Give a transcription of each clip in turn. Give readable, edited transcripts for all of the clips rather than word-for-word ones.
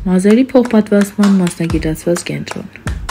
Մազերի փոխպատվաստման մասնագիտացված կենտրոն։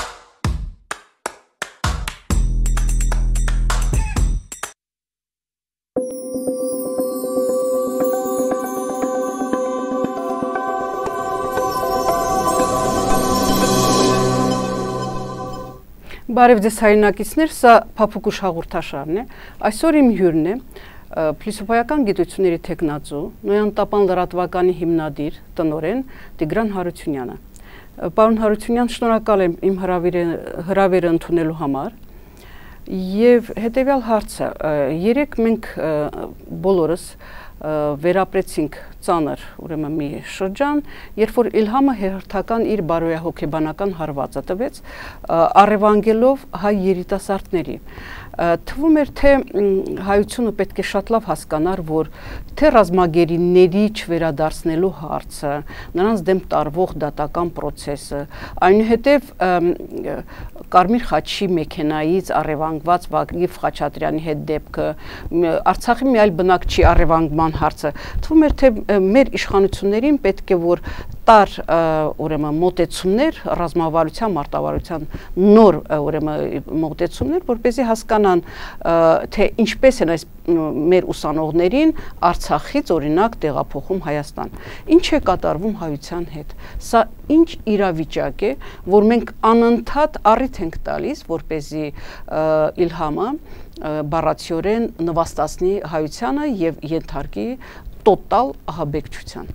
Բարև ձեզ հայրենակիցներ, սա Փափուկուշ հաղորդաշարն է։ Այսօր իմ հյուրն է փիլիսոփայական գիտությունների թեկնածու, Նոյան Տապան լրատվականի հիմնադիր, տնօրեն Տիգրան Հարությունյանը։ Պարոն Հարությունյան, շնորհակալ եմ իմ հրավերը ընդունելու համար։ Եվ հետևյալ հարցը, երեք մենք բոլորս վերապրեցինք ծանր ուրեմն մի շրջան, երբ որ Իլհամը հերթական իր բարոյահոգեբանական հարվածը տվեց, առևանգելով հայ երիտասարդների։ Թվում էր, թե հայությունը պետք է շատ լավ հասկանար, որ թե ռազմագերիների չվերադարձնելու հարցը, նրանց դեմ տարվող դատական պրոցեսը, այնուհետև Կարմիր խաչի մեքենայից առևանգված Վագիվ Խաչատրյանի հետ դեպքը, Արցախի մի այլ բնակչի առևանգման հարցը, թվում էր, թե մեր իշխանություններին պետք է որ տար ուրեմն մոտեցումներ ռազմավարության մարտավարության նոր ուրեմն մոտեցումներ, որպեսզի հասկանան թե ինչպես են այս մեր ուսանողներին Արցախից օրինակ տեղափոխում Հայաստան։ Ինչ է կատարվում հայության հետ։ Սա ինչ իրավիճակ է, որ մենք անընդհատ առիթ ենք տալիս, որպեսզի Իլհամը բառացիորեն նվաստացնի հայությանը եւ ենթարկի տոտալ ահաբեկչության։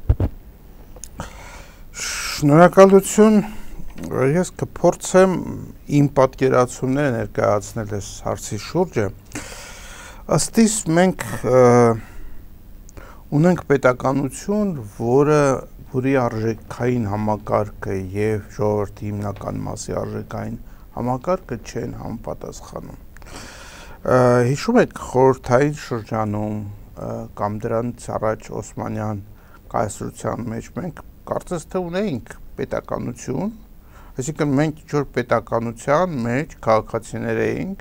Շնորհակալություն, ես կփորձեմ իմ պատկերացումները ներկայացնել այս հարցի շուրջը։ Ըստ իս մենք ունենք պետականություն, որի արժեքային համակարգը եւ ժողովրդի հիմնական մասի արժեքային համակարգը չեն համապատասխանում։ Հիշում եք խորհրդային շրջանում կամ դրանից առաջ Օսմանյան կայսրության մեջ մենք կարծես թե ունեինք պետականություն, այսինքն մենք ինչ-որ պետականության մեջ քաղաքացիներ էինք,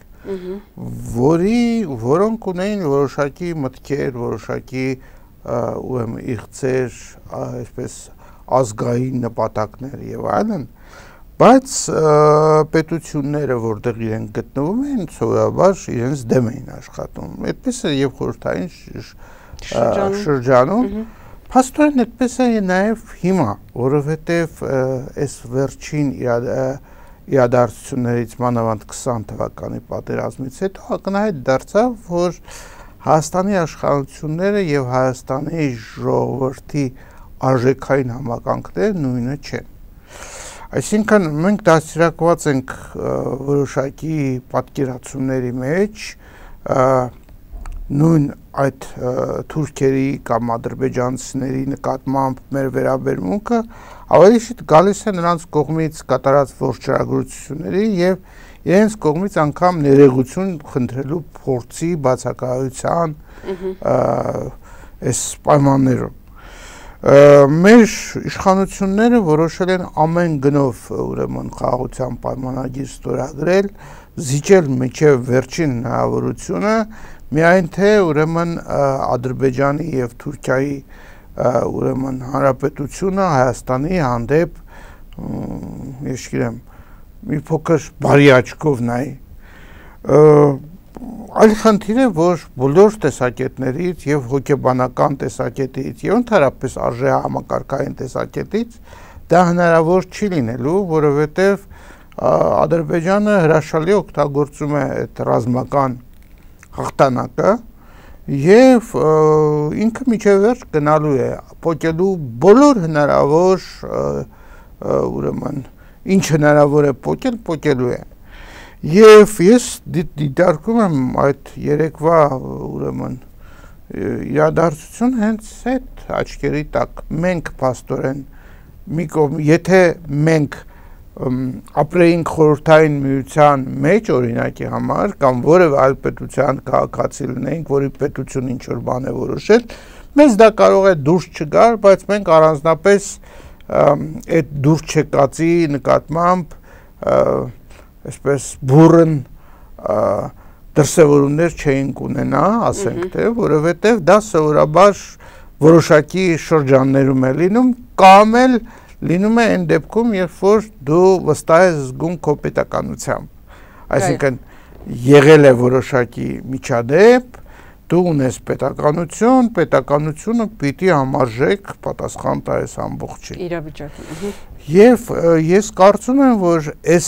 որոնք ունեին որոշակի մտքեր, որոշակի իղձեր, այսպես ազգային նպատակներ եւ այլն, բայց պետությունները, որտեղ իրենք գտնվում են, սովորաբար իրենց դեմ էին աշխատում։ Այդպես է եւ խորհրդային շրջանում Փաստորեն այդպես է նաև հիմա, որովհետև այս վերջին իրադարձություններից մանավանդ 20 թվականի պատերազմից հետո ակնհայտ դարձավ, որ Հայաստանի իշխանությունները եւ Հայաստանի ժողովրդի արժեքային համակարգները նույնը չեն։ Այսինքն մենք դաստիարակված ենք որոշակի պատկերացումների մեջ, նույն այդ թուրքերի կամ ադրբեջանցիների նկատմամբ մեր վերաբերմունքը ավելի շուտ գալիս է նրանց կողմից կատարած ողջարագրությունների եւ իրենց կողմից անգամ ներեգություն խնդրելու փորձի բացակայության այս պայմաններում։ Մեր իշխանությունները որոշել են ամեն գնով ուրեմն խաղաղության պայմանագիր ստորագրել, զիջել մինչև վերջին հնարավորությունը միայն թե ուրեմն Ադրբեջանի եւ Թուրքիայի ուրեմն հանրապետությունը Հայաստանի հանդեպ ես գիտեմ մի փոքր բարի աչքով նայի այլ խնդիր է որ բոլոր տեսակետներից եւ հոգեբանական տեսակետից եւ ընդհանրապես արժեհամակարգային տեսակետից դա հնարավոր չի լինելու, որովհետեւ Ադրբեջանը հրաշալի օգտագործում է այդ ռազմական հաղթանակը եւ ինքը միջև վերջ գնալու է փոկելու բոլոր հնարավոր ուրեմն ինչ հնարավոր է փոկելու է եւ ես դիտարկում եմ այդ երեկվա ուրեմն իրադարձություն հենց այդ աչքերի տակ մենք փաստորեն մի կողմ եթե մենք ապրեինք խորհրդային միության մեջ օրինակի համար կամ որևէ այլ պետության քաղաքացի լինեինք, որի պետություն ինչ-որ բան է որոշել, մեզ դա կարող է դուրս չգար, բայց մենք առանձնապես այդ դուրս չեկածի նկատմամբ այսպես բուրըն դրսևորումներ չէինք ունենա, ասենք թե, որովհետև դա սովորաբար որոշակի շրջաններում է լինում, կամ էլ լինում է այն դեպքում, երբ որ դու վստահ ես զգում քո պետականությամբ։ Այսինքն եղել է որոշակի միջադեպ, դու ունես պետականություն, պետականությունը պիտի համարժեք պատասխան տա այս ամբողջին։ Իրավիճակին։ Եվ ես կարծում եմ, որ այս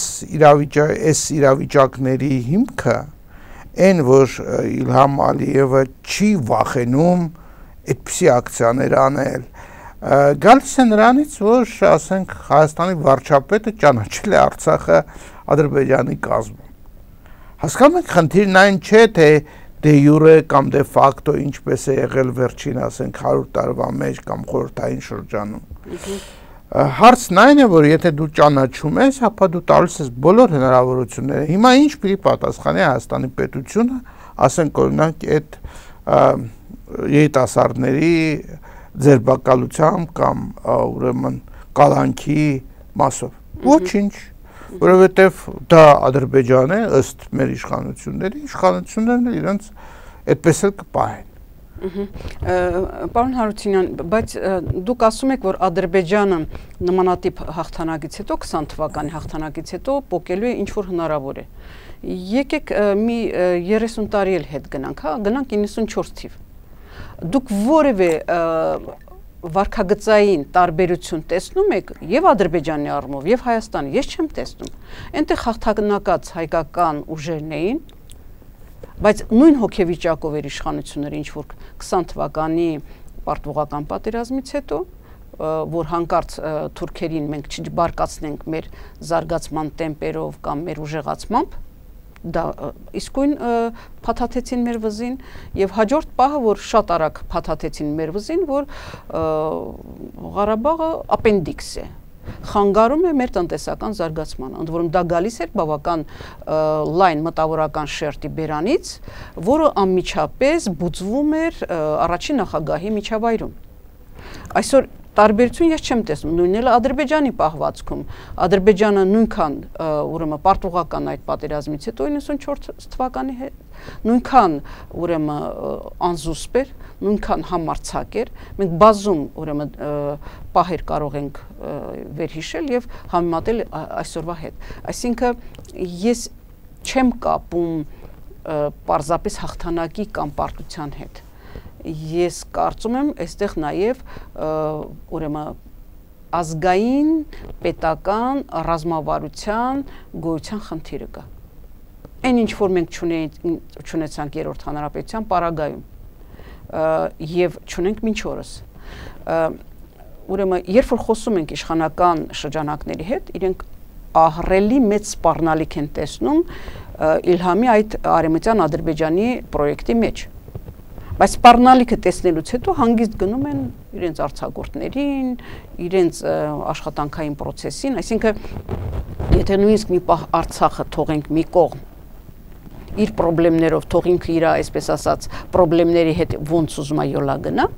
իրավիճակների հիմքը այն, որ Իլհամ Ալիևը չի վախենում այդպիսի ակցիաներ անել, գալիս է նրանից, որ ասենք Հայաստանի վարչապետը ճանաչել է Արցախը Ադրբեջանի կազմում։ Հասկանում եք, խնդիրն այն չէ, թե դե յուրե կամ դե ֆակտո ինչպես է եղել վերջին, ասենք 100 տարվա մեջ կամ խորհրդային շրջանում։ Հարցն այն է, որ եթե դու ճանաչում ես, ապա դու տալիս ես բոլոր հնարավորությունները։ Հիմա ինչ պիտի պատասխանի Հայաստանի պետությունը, ասենք օրինակ այդ երիտասարդների ձերբակալությամբ կամ ուրեմն կալանքի մասով։ Ոչինչ, որովհետև դա Ադրբեջան է, ըստ մեր իշխանություններն իրենց այդպես էլ կպահեն։ Պարոն Հարությունյան, բայց դուք ասում եք, որ Ադրբեջանը նմանատիպ հաղթանակից հետո, 20 թվականի հաղթանակից հետո պոկելու է ինչ-որ հնարավոր է։ Եկեք մի 30 տարի էլ հետ գնանք, գնանք 94 թիվ։ Դուք որևէ վարքագծային տարբերություն տեսնում եք եւ Ադրբեջանի առումով եւ Հայաստանի, ես չեմ տեսնում։ Այնտեղ հաղթանակած հայկական ուժերն էին, բայց նույն հոգեվիճակով էր իշխանությունները ինչ որ 20 թվականի պարտվողական պատերազմից հետո, որ հանկարծ թուրքերին մենք չբարկացնենք մեր զարգացման տեմպերով կամ մեր ուժեղացմամբ, դա իսկույն փաթաթեցին մեր վզին եւ հաջորդ պահը, որ շատ արագ փաթաթեցին մեր վզին, որ Ղարաբաղը ապենդիքս է, խանգարում է մեր տնտեսական զարգացմանը, ընդ որում դա գալիս էր բավական լայն մտավորական շերտի բերանից, որը անմիջապես բուծվում էր առաջին նախագահի միջավայրում։ Այսօր տարբերություն ես չեմ տեսնում, նույնն էլ Ադրբեջանի պահվածքում։ Ադրբեջանը նույնքան ուրեմն պարտուղական այդ պատերազմից հետո 94 թվականի հետ, նույնքան ուրեմն անզուսպ էր, նույնքան համարձակ էր։ Մենք բազում ուրեմն պահեր կարող ենք վերհիշել եւ համեմատել այսօրվա հետ։ Այսինքն ես չեմ կապում պարզապես հաղթանակի կամ պարտության հետ։ Ես կարծում եմ, այստեղ նաև ուրեմն ազգային, պետական, ռազմավարության գոյության խնդիրը կա։ Այն ինչ որ մենք չունեցանք երրորդ հանրապետության պարագայում եւ չունենք մինչ օրս։ Ուրեմն երբ որ խոսում ենք իշխանական շրջանակների հետ, իրենք ահռելի մեծ սպառնալիք են տեսնում Իլհամի այդ արևմտյան Ադրբեջանի պրոյեկտի մեջ։ Բայց սպառնալիքը տեսնելուց հետո հանգիստ գնում են իրենց արձակուրդներին, իրենց աշխատանքային process-ին, այսինքն եթե նույնիսկ մի պահ Արցախը թողենք մի կողմ, իր խնդիրներով թող ինքը իր, այսպես ասած, խնդիրների հետ ոնց ուզում է յոլա գնա,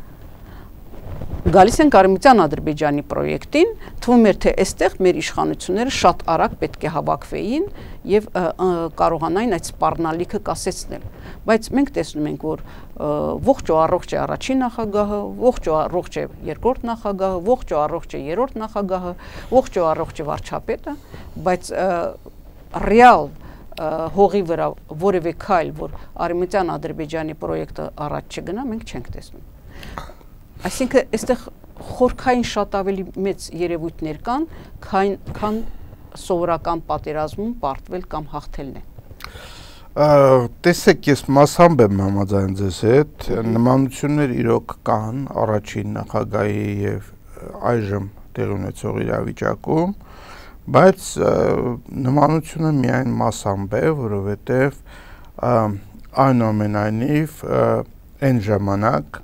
գալիս են Արևմտյան Ադրբեջանի պրոյեկտին, թվում էր թե այստեղ մեր իշխանությունները շատ արագ պետք է հավաքվեին եւ կարողանային այդ սպառնալիքը կասեցնել։ Բայց մենք տեսնում ենք, որ ողջ ու առողջ է առաջին նախագահը, ողջ ու առողջ է երկրորդ նախագահը, ողջ ու առողջ է երրորդ նախագահը, ողջ ու առողջ է վարչապետը, բայց ռեալ հողի վրա որևէ քայլ, որ Արևմտյան Ադրբեջանի պրոյեկտը առաջ չգնա, մենք չենք տեսնում։ Այսինքն այստեղ խորքային շատ ավելի մեծ երևույթներ կան, քան սովորական պատերազմում պարտվել կամ հաղթելն է։ Տեսեք, ես մասամբ եմ համաձայն ձեզ հետ, նմանություններ իրոք կան առաջին նախագահի եւ այժմ տեղի ունեցող իրավիճակում, բայց նմանությունը միայն մասամբ է, որովհետեւ այնուամենայնիվ այն ժամանակ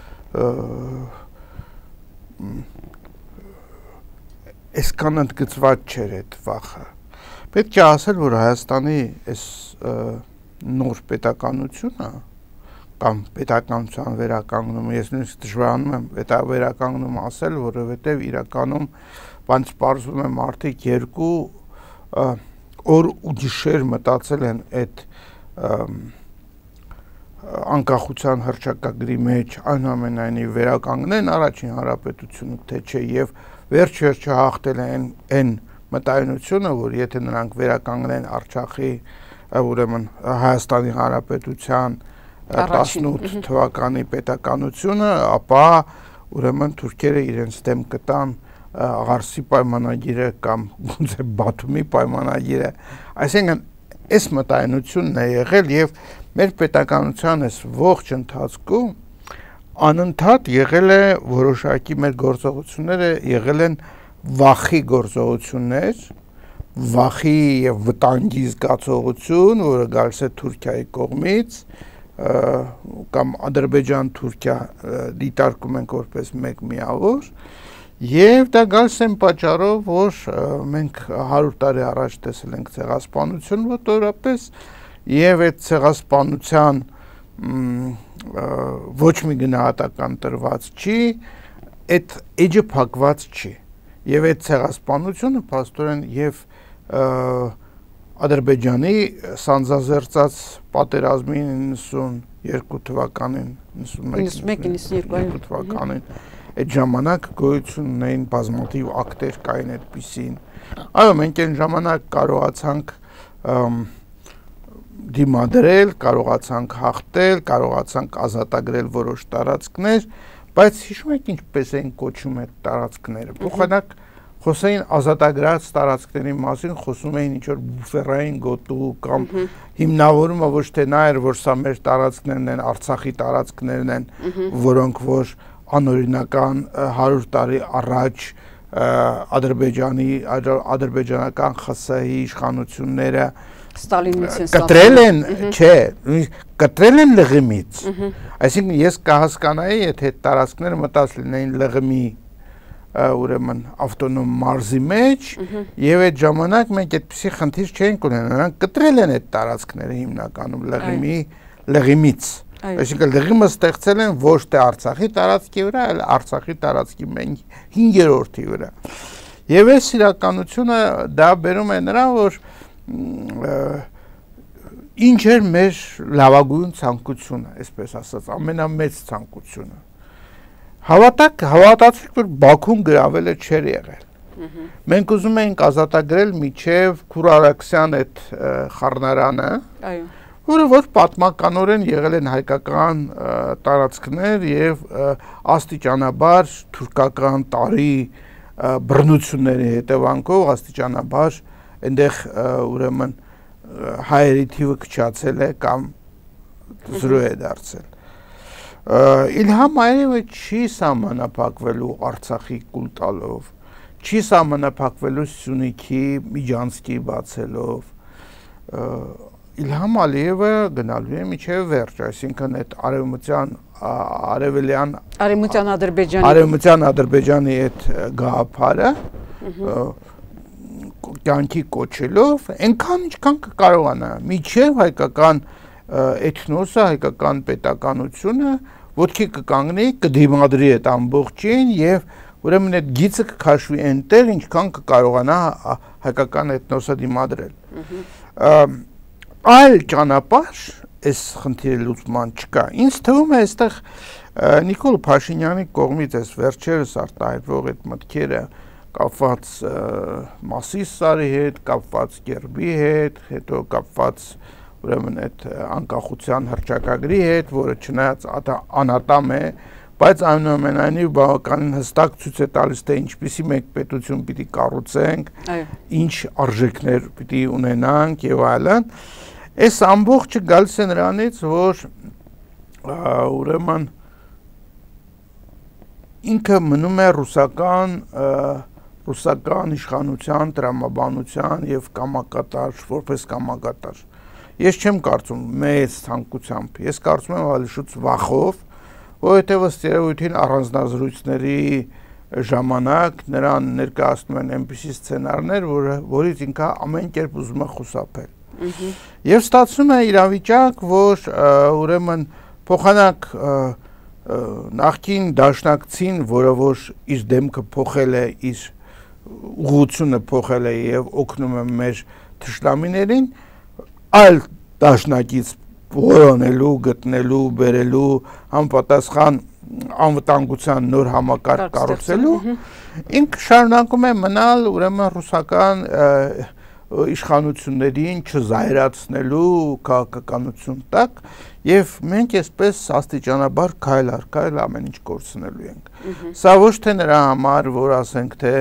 այսքան ընդգծված չէր այդ վախը։ Պետք է ասել, որ Հայաստանի այս նոր պետականությունը կամ պետականության վերականգնումը, ես նույնիսկ դժվարանում եմ վերականգնում ասել, որովհետև իրականում բանից պարզվում է մարդիկ երկու օր ու գիշեր մտածել են այդ անկախության հռչակագրի մեջ այնուամենայնիվ վերականգնեն առաջին հանրապետությունը, թե չէ, եւ վերջ-վերջը հաղթել են այն մտայնությունը, որ եթե նրանք վերականգնեն Արցախի, ուրեմն Հայաստանի Հանրապետության 18 թվականի պետականությունը, ապա ուրեմն թուրքերը իրենց դեմ կտան Աղարսի պայմանագիրը կամ գուցե Բաթումի պայմանագիրը, այսինքն այս մտայնությունն է եղել եւ մեր պետականության այս ողջ ընթացքում անընդհատ եղել է որոշակի մեր գործողությունները եղել են վախի գործողություններ, վախի եւ վտանգի զգացողություն, որը գալիս է Թուրքիայի կողմից կամ Ադրբեջան-Թուրքիա դիտարկում ենք որպես մեկ միավոր Եվ դա գալիս են պատճառով, որ մենք 100 տարի առաջ տեսել ենք ցեղասպանություն մոտորապես եւ այդ ցեղասպանության ոչ մի գնահատական տրված չի, այդ էջը փակված չի եւ այդ ցեղասպանությունը փաստորեն եւ Ադրբեջանի սանձազերծած պատերազմի 92 թվականին 91-92 թվականին այդ ժամանակ գոյություն ունեին բազմաթիվ ակտեր կային այդպիսին։ Այո, մենք այն ժամանակ կարողացանք դիմադրել, կարողացանք հաղթել, կարողացանք ազատագրել որոշ տարածքներ, բայց հիշում եք ինչպես էին կոչում այդ տարածքները։ Փոխանակ խոսեին ազատագրած տարածքների մասին, խոսում էին ինչ-որ բուֆերային գոտու կամ հիմնավորումը ոչ թե նա էր, որ սա մեր տարածքներն են, Արցախի տարածքներն են, որոնք որ անօրինական 100 տարի առաջ ադրբեջանական ԽՍՀ-ի իշխանությունները կտրել են, չէ, կտրել են լղիմից։ Այսինքն ես կհասկանայի, եթե տարածքները մտած լինեին լղիմի ուրեմն ավտոնոմ մարզի մեջ եւ այդ ժամանակ մենք այդպիսի խնդիր չէինք ունենա, նրանք կտրել են այդ տարածքները հիմնականում լղիմից։ Այսինքն լղիմը ստեղծել են ոչ թե Արցախի տարածքի վրա, այլ Արցախի տարածքի 5-րդի վրա։ Եվ այս իրականությունը դա բերում է նրան, որ ինչ էր մեր լավագույն ցանկությունը, այսպես ասած, ամենամեծ ցանկությունը։ Հավատացիք, որ Բաքուն գրավելը չէր եղել։ Մենք ուզում էինք ազատագրել միջև Քուրարաքսյան այդ խառնարանը, որը որ պատմականորեն եղել են հայկական տարածքներ եւ աստիճանաբար թուրքական տարի բռնությունների հետևանքով աստիճանաբար այնտեղ ուրեմն հայերի թիվը քչացել է կամ զրո է դարձել։ Իլհամ Ալիևը չի սահմանափակվելու Արցախի կուլ տալով, չի սահմանափակվելու Սյունիքի, Միջանցքի բացելով։ Իլհամ Ալիևը գնալու է միջև վերջ, այսինքն այդ արևմտյան Ադրբեջանի այդ գաղափարը կյանքի կոչելով, այնքան ինչքան կկարողանա, միջև հայկական էթնոսը, հայկական պետականությունը ոտքի կկանգնի, կդիմադրի այդ ամբողջին եւ ուրեմն այդ գիծը կքաշվի այնտեղ, ինչքան կկարողանա հայկական էթնոսը դիմադրել։ Այլ ճանապարհ այս խնդիրի լուծման չկա։ Ինձ թվում է այստեղ Նիկոլ Փաշինյանի կողմից այս վերջերս արտահայտվող այդ մտքերը կապված Մասիսարի հետ, կապված Գերբի հետ, հետո կապված ուրեմն այդ անկախության հռչակագրի հետ, որը չնայած անատամ է, բայց այնուամենայնիվ բավականին հստակ ցույց է տալիս, թե ինչպիսի մեկ պետություն պիտի կառուցենք, ինչ արժեքներ պիտի ունենանք եւ այլն։ Այս ամբողջը գալիս է նրանից, որ ուրեմն ինքը մնում է ռուսական իշխանության, տրամաբանության եւ կամակատար, որպես կամակատար։ Ես չեմ կարծում մեծ ցանկությամբ, ես կարծում եմ ավելի շուտ վախով, որովհետեւ ըստ երևույթին առանձնազրույցների ժամանակ նրան ներկայացնում են այնպիսի սցենարներ, որից ինքը ամեն կերպ ուզում է խուսափել։ Եվ ստացվում է իրավիճակ, որ ուրեմն փոխանակ նախկին դաշնակցին, որը որ իր դեմքը փոխել է, իր ուղղությունը փոխել է եւ օգնում է մեր թշնամիներին, այլ դաշնակից որոնելու, գտնելու, բերելու համապատասխան անվտանգության նոր համակարգ կառուցելու, ինք շարունակում է մնալ ուրեմն ռուսական իշխանություններին չզայրացնելու քաղաքականություն տակ, եւ մենք այսպես աստիճանաբար քայլ առ քայլ ամեն ինչ կորցնելու ենք։ Սա ոչ թե նրա համար, որ ասենք թե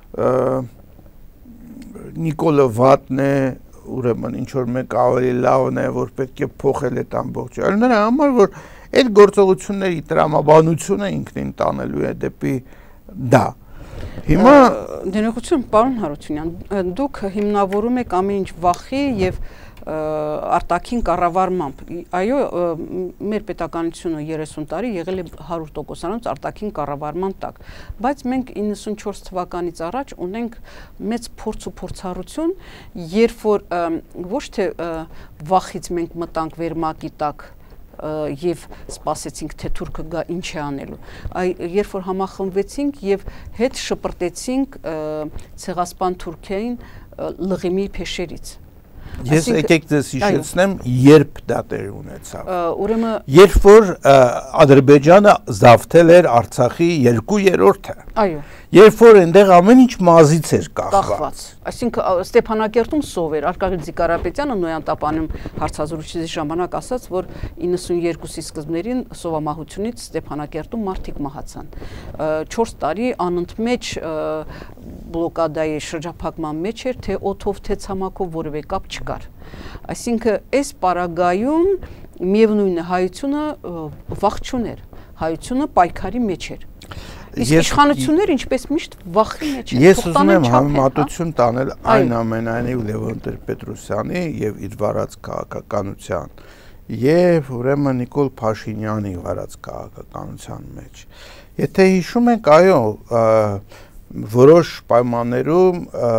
Նիկոլը վատն է, ուրեմն ինչ որ մեկ ավելի լավն է, որ պետք է փոխել այդ ամբողջը, այլ նրա համար, որ այդ գործողությունների տրամաբանությունը ինքնին տանելու է դեպի դա։ Հիմա դերակցություն, պարոն Հարությունյան, դուք հիմնավորում եք ամեն ինչ վախի եւ արտաքին կառավարմամբ։ Այո, մեր պետականությունը 30 տարի եղել է 100%-անոց արտաքին կառավարման տակ, բայց մենք 94 թվականից առաջ ունենք մեծ փորձ ու փորձառություն, երբ որ ոչ թե վախից մենք մտանք վերմակի տակ եւ սպասեցինք թե թուրքը գա ինչ է անելու, այ երբ որ համախմբվեցինք եւ հետ շպրտեցինք ցեղասպան Թուրքիային լղիմի փեշերից։ Ես եկեք ձեզ հիշեցնեմ, երբ դա տեղի ունեցավ։ Ուրեմն երբ որ Ադրբեջանը զավթել էր Արցախի 2/3-ը։ Այո։ Երբ որ այնտեղ ամեն ինչ մազից էր կախված։ Այսինքն Ստեփանակերտում սով էր, Արկադի Կարապետյանը Նոյան տապանում հարցազրույցի ժամանակ ասաց, որ 92-ի սկզբներին սովամահությունից Ստեփանակերտում մարդիկ մահացան։ 4 տարի անընդմեջ բլոկադայի շրջափակման մեջ էր, թե օդով, թե ցամաքով որևէ կապ չկար։ Այսինքն այս պարագայում միևնույն է հայությունը վախ չուներ, հայությունը պայքարի մեջ էր։ Իսկ իշխանությունները ինչպես միշտ վախի մեջ են։ Ես ուզում եմ համեմատություն տանել այնուամենայնիվ Լևոն Տեր-Պետրոսյանի եւ իր վարած քաղաքականության եւ ուրեմն Նիկոլ Փաշինյանի վարած քաղաքականության մեջ։ Եթե հիշում եք, այո, որոշ պայմաններում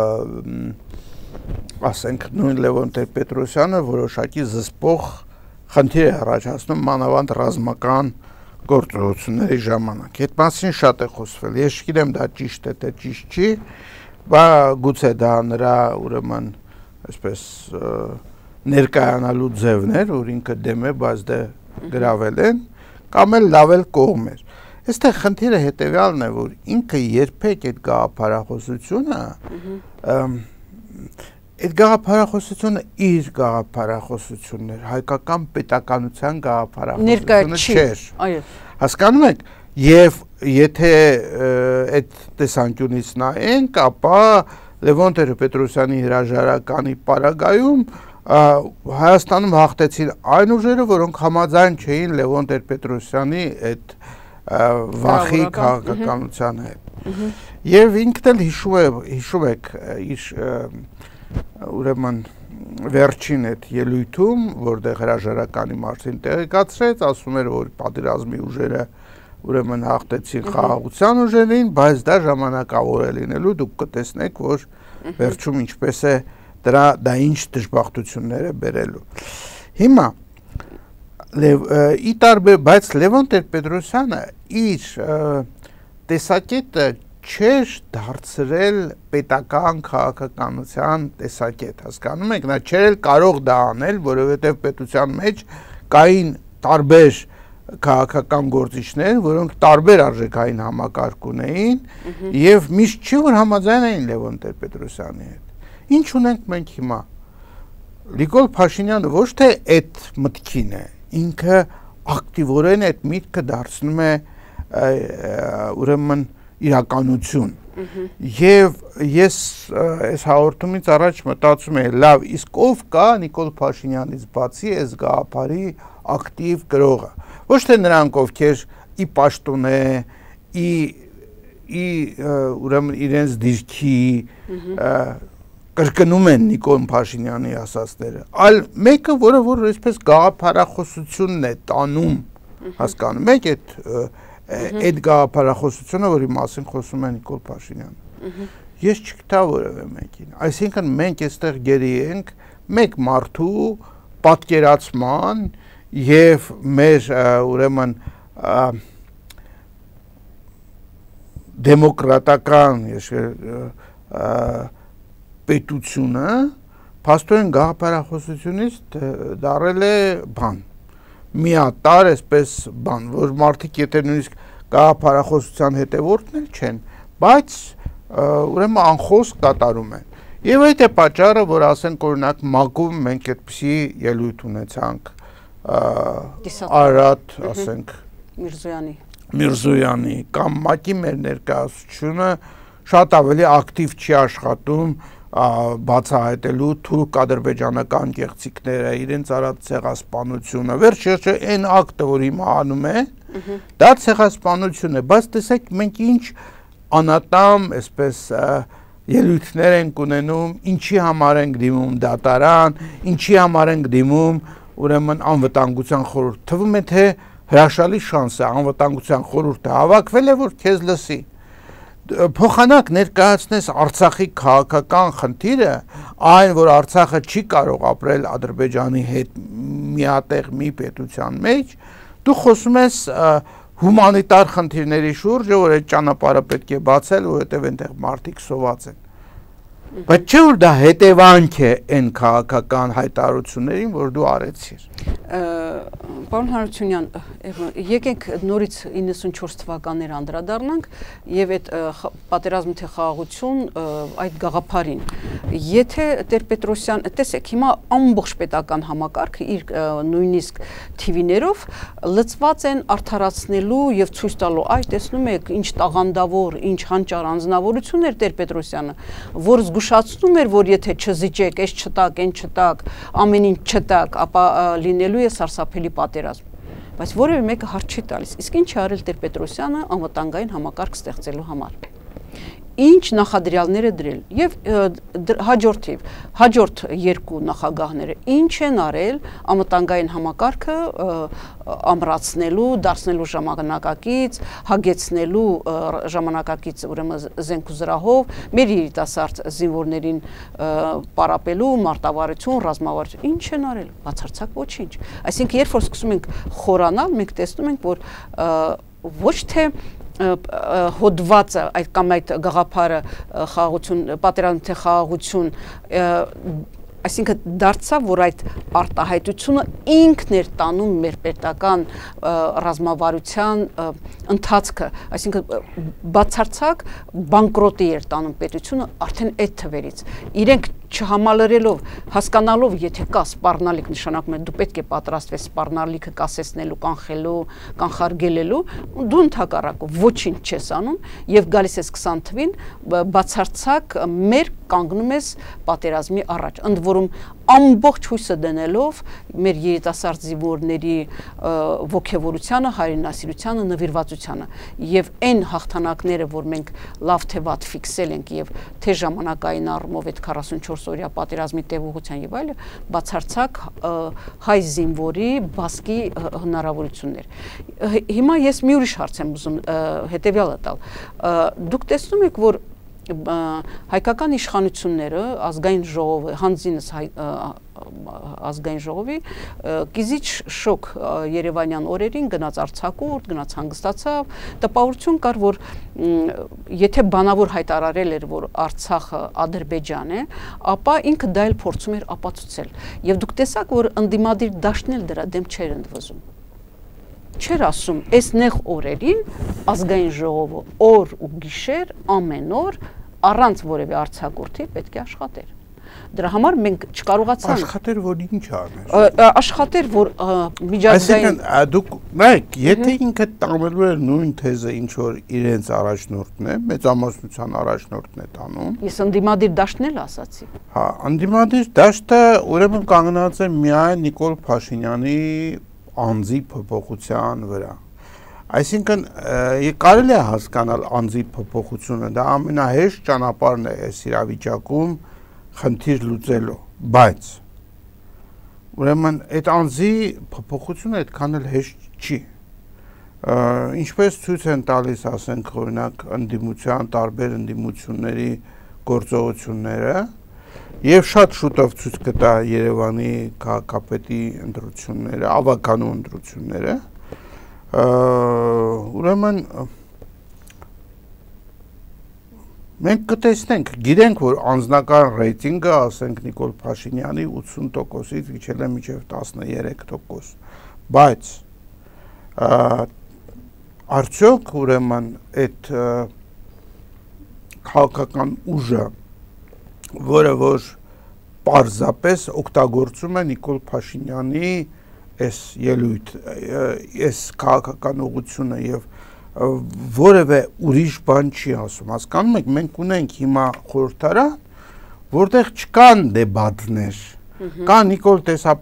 ասենք նույն Լևոն Տեր-Պետրոսյանը որոշակի զսպող խնդիր է առաջացնում մանավանդ ռազմական գործողությունների ժամանակ։ Այդ մասին շատ է խոսվել։ Ես չգիտեմ դա ճիշտ է, թե ճիշտ չի, բայց գուցե դա նրա ուրեմն այսպես ներկայանալու ձևն էր, որ ինքը դեմ է, բայց դե գրավել են, կամ էլ լավ էլ կողմ էր։ Այստեղ խնդիրը հետևյալն է, որ ինքը երբեք այդ գաղափարախոսությունը այդ գաղափարախոսությունը իր գաղափարախոսությունն էր, հայկական պետականության գաղափարախոսությունը չէր։ Այո։ Հասկանում եք, եւ եթե այդ տեսանկյունից նայենք, ապա Լևոն Տեր-Պետրոսյանի հրաժարականի պարագայում Հայաստանում հաղթեցին այն ուժերը, որոնք համաձայն չէին Լևոն Տեր-Պետրոսյանի այդ վախի քաղաքականության հետ։ Եվ ինքն էլ հիշում եք իր ուրեմն վերջին այդ ելույթում, որտեղ հրաժարականի մասին տեղեկացրեց, ասում էր, որ պատերազմի ուժերը ուրեմն հաղթեցին խաղաղության ուժերին, բայց դա ժամանակավոր է լինելու, դուք կտեսնեք, որ վերջում ինչպես է դա ինչ դժբախտություններ է բերելու։ Հիմա բայց Լևոն Տեր-Պետրոսյանը իր տեսակետը չէր դարձրել պետական քաղաքականության տեսակետ, հասկանում եք, նա չէր կարող դա անել, որովհետև պետության մեջ կային տարբեր քաղաքական գործիչներ, որոնք տարբեր արժեքային համակարգ ունեին եւ միշտ չի որ համաձայն էին Լևոն Տեր-Պետրոսյանի հետ։ Ինչ ունենք մենք հիմա։ Նիկոլ Փաշինյանը ոչ թե այդ մտքին է, ինքը ակտիվորեն այդ միտքը դարձնում է ուրեմն իրականություն։ Եվ ես այս հաղորդումից առաջ մտածում եմ, լավ, իսկ ով կա Նիկոլ Փաշինյանից բացի այս գաղափարի ակտիվ գրողը։ Ոչ թե նրանք, ովքեր ի պաշտոնե, ուրեմն իրենց դիրքի կրկնում են Նիկոլ Փաշինյանի ասածները, այլ մեկը, որը որ այսպես գաղափարախոսությունն է տանում, հասկանում եք այդ գաղափարախոսությունը, որի մասին խոսում է Նիկոլ Փաշինյանը։ Ես չգիտա որևէ մեկին։ Այսինքն մենք այստեղ գերի ենք մեկ մարդու պատկերացման եւ մեր ուրեմն դեմոկրատական պետությունը փաստորեն գաղափարախոսությունից դարել է բան միատար, այսպես բան, որ մարդիկ եթե նույնիսկ գաղափարախոսության հետևորդներ չեն, բայց ուրեմն անխոսք կատարում են։ Եվ այդ է պատճառը, որ ասենք օրինակ ՄԱԿ-ում մենք այդպիսի ելույթ ունեցանք Արարատ, ասենք Միրզոյանի կամ ՄԱԿ-ի մեր ներկայացությունը շատ ավելի ակտիվ չի աշխատում բացահայտելու թուրք ադրբեջանական գեղձիկները, իրենց արած ցեղասպանությունը, վերջերս այն ակտը, որ հիմա անում է, դա ցեղասպանություն է, բայց տեսեք մենք ինչ անատամ, այսպես ելույթներ ենք ունենում, ինչի համար ենք դիմում դատարան, ինչի համար ենք դիմում ուրեմն անվտանգության խորհուրդ, թվում է թե հրաշալի շանս է, անվտանգության խորհուրդը հավաքվել է, որ քեզ լսի, փոխանակ ներկայացնես Արցախի քաղաքական խնդիրը, այն որ Արցախը չի կարող ապրել Ադրբեջանի հետ միատեղ մի պետության մեջ, դու խոսում ես հումանիտար խնդիրների շուրջը, որ այդ ճանապարհը պետք է բացել, որովհետև այնտեղ մարդիկ սոված են։ Բայց չէ որ դա հետևանք է այն քաղաքական հայտարարություններին, որ դու արեցիր։ Պարոն Հարությունյան, եկեք նորից 94 թվականներ անդրադառնանք եւ այդ պատերազմի թե խաղաղություն այդ գաղափարին։ Եթե Տեր-Պետրոսյան, տեսեք, հիմա ամբողջ պետական համակարգը իր նույնիսկ TV-ներով լծված են արդարացնելու եւ ցույց տալու, այ տեսնում եք, ինչ տաղանդավոր, ինչ հանճար անձնավորություններ Տեր-Պետրոսյանը, որ զգուշացնում էր, որ եթե չզիջեք, այս չտակ, այն չտակ, ամեն ինչ չտակ, ապա լինելու է սարսափելի պատերազմ։ Բայց որևէ մեկը հարց չի տալիս։ Իսկ ինչ է արել Տեր-Պետրոսյանը անվտանգային համակարգ ստեղծելու համար։ Ինչ նախադրյալներ է դրել եւ հաջորդ երկու նախագահները ինչ են արել անվտանգային համակարգը ամրացնելու, դարձնելու ժամանակակից, հագեցնելու ժամանակակից ուրեմն զենք ու զրահով, մեր երիտասարդ զինվորներին պարապելու, մարտավարություն, ռազմավարություն, ինչ են արել, բացարձակ ոչինչ։ Այսինքն երբ որ սկսում ենք խորանալ, մենք տեսնում ենք, որ ոչ թե հոդվածը այդ կամ այդ գաղափարը խաղաղություն, պատերազմ թե խաղաղություն, այսինքն դարձավ, որ այդ արտահայտությունը ինքն էր տանում մեր պետական ռազմավարության ընթացքը, այսինքն բացարձակ բանկրոտի էր տանում պետությունը արդեն այդ թվերից։ Իրենք չհամալրելով, հասկանալով, եթե կա սպառնալիք, նշանակում է դու պետք է պատրաստվես սպառնալիքը կասեցնելու, կանխելու, կանխարգելելու, դու ընդհակառակով ոչինչ չես անում եւ գալիս ես 20 թվին, բացարձակ մեր կանգնում ես պատերազմի առաջ, ընդ որում ամբողջ հույսը դնելով մեր երիտասարդ զինվորների ոգևորությանը, հայրենասիրությանը, նվիրվածությանը եւ այն հաղթանակները, որ մենք լավ թե վատ ֆիքսել ենք եւ թե ժամանակային առումով այդ 44 օրյա պատերազմի տևողության եւ այլը, բացարձակ հայ զինվորի բասկի հնարավորություններ։ Հիմա ես մի ուրիշ հարց եմ ուզում հետեւյալը տալ։ Դուք տեսնում եք, որ հայկական իշխանությունները, ազգային ժողովը, հանձինս ազգային ժողովի կիզիչ շոկ Երևանյան օրերին գնաց արձակուրդ, գնաց հանգստացավ, տպավորություն կար, որ եթե բանավոր հայտարարել էր, որ Արցախը Ադրբեջան է, ապա ինքը դա էլ փորձում էր ապացուցել։ Եվ դուք տեսաք, որ ընդդիմադիր դաշտն էլ դրա դեմ չէր ընդվզում։ Չէր ասում, այս նեղ օրերին ազգային ժողովը օր ու գիշեր ամեն օր առանց որևէ արձակուրդի պետք է աշխատեր։ Դրա համար մենք չկարողացանք աշխատեր, որ ինչ աներ։ Աշխատեր, որ միջազգային Այսինքն դուք նայեք, եթե ինքը տանելու էր նույն թեզը, ինչ որ իրենց առաջնորդն է, մեծամասնության առաջնորդն է տանում։ Ես ընդդիմադիր դաշտն էլ ասացի։ Հա, ընդդիմադիր դաշտը ուրեմն կանգնած է միայն Նիկոլ Փաշինյանի անձի փոփոխության վրա։ Այսինքն կարելի է հասկանալ անձի փոփոխությունը, դա ամենահեշտ ճանապարհն է այս իրավիճակում խնդիր լուծելու, բայց ուրեմն այդ անձի փոփոխությունը այդքան էլ հեշտ չի։ Ինչպես ցույց են տալիս, ասենք, օրինակ ընդդիմության տարբեր ընդդիմությունների գործողությունները, եւ շատ շուտով ցույց կտա Երևանի քաղաքապետի ընտրությունները, ավականու ընտրությունները, ուրեմն մենք կտեսնենք, գիտենք, որ անձնական ռեյտինգը, ասենք Նիկոլ Փաշինյանի 80%-ից իջել է մինչև 13%, բայց արդյոք ուրեմն այդ քաղաքական ուժը, որը որ պարզապես օգտագործում է Նիկոլ Փաշինյանի այս ելույթ, այս քաղաքական ուղղությունը եւ որևէ ուրիշ բան չի ասում, հասկանում եք, մենք ունենք հիմա խորհրդարան, որտեղ չկան դեբատներ, կա Նիկոլ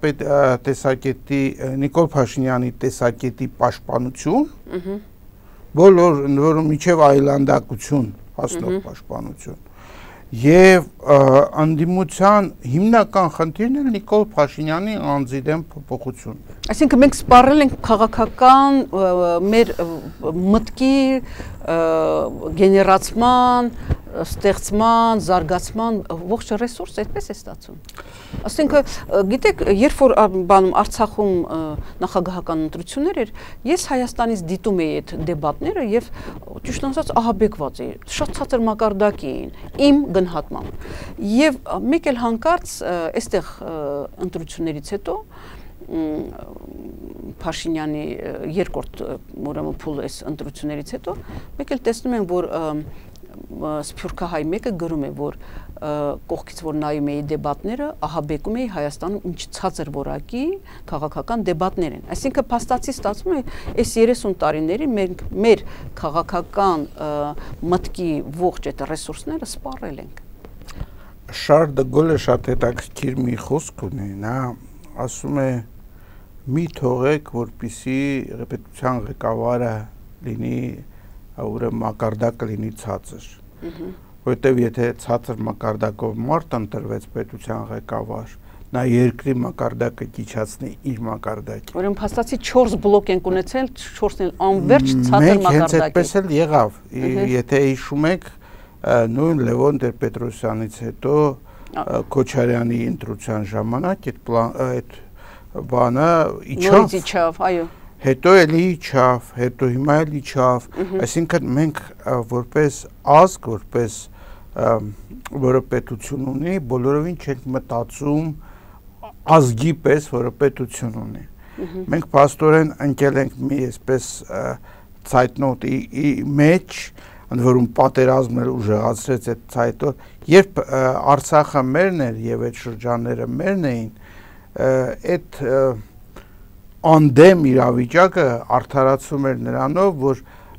Փաշինյանի տեսակետի պաշտպանություն, որը միջև այլանդակություն հասնող պաշտպանություն, եւ անդիմության հիմնական խնդիրն է Նիկոլ Փաշինյանի անձի դեմ փոփոխություն։ Այսինքն մենք սպառել ենք քաղաքական մեր մտքի գեներացման, ստեղծման, զարգացման ողջ ռեսուրս այդպես է ստացվում։ Այսինքն, գիտեք, երբ որ բանում Արցախում նախագահական ընտրություններ էր, ես Հայաստանից դիտում էի այդ դեբատները եւ ճիշտ ասած ահաբեկված էի, շատ ցածր մակարդակի էին, իմ գնահատմամբ։ Եվ մեկ էլ հանկարծ այստեղ ընտրություններից հետո Փաշինյանի երկրորդ ուրեմն փուլ այս ընտրություններից հետո մեկ էլ տեսնում ենք, որ Սփյուռքահայ մեկը գրում է, որ կողքից որ նայում էի դեբատները, ահաբեկում էի Հայաստանում ինչ ցածր որակի քաղաքական դեբատներ են։ Այսինքն փաստացի ստացվում է, այս 30 տարիների մենք մեր քաղաքական մտքի ողջ այդ ռեսուրսները սպառել ենք։ Շարլ դե Գոլը շատ հետաքրքիր մի խոսք ունի, նա ասում է մի թողեք, որպեսզի պետության ղեկավարը լինի ուրեմն մակարդակը լինի ցածր, որտեվ եթե ցածր մակարդակով մարդ ընտրվեց պետության ղեկավար, նա երկրի մակարդակը կիչացնի իր մակարդակի։ Ուրեմն փաստացի 4 բլոկ ենք ունեցել, 4-ն անverջ ցածր մակարդակի։ Մենք հենց այդպես էլ եղավ, եթե հիշում եք, նույն Լևոն Տեր-Պետրոսյանից հետո Քոչարյանի ընտրության ժամանակ այդ բանը իջավ, այո։ Հետո էլի իջավ, հետո հիմա էլ իջավ, այսինքն մենք որպես ազգ, որպես որը պետություն ունի, բոլորովին չենք մտածում ազգի պես, որը պետություն ունի։ Մենք փաստորեն ընկել ենք մի այսպես ցայտնոտի մեջ, ընդ որում պատերազմը ուժեղացրեց այդ ցայտը, երբ Արցախը մերն էր եւ այդ շրջանները մերն էին, այդ անդեմ իրավիճակը արդարացում էր նրանով, որ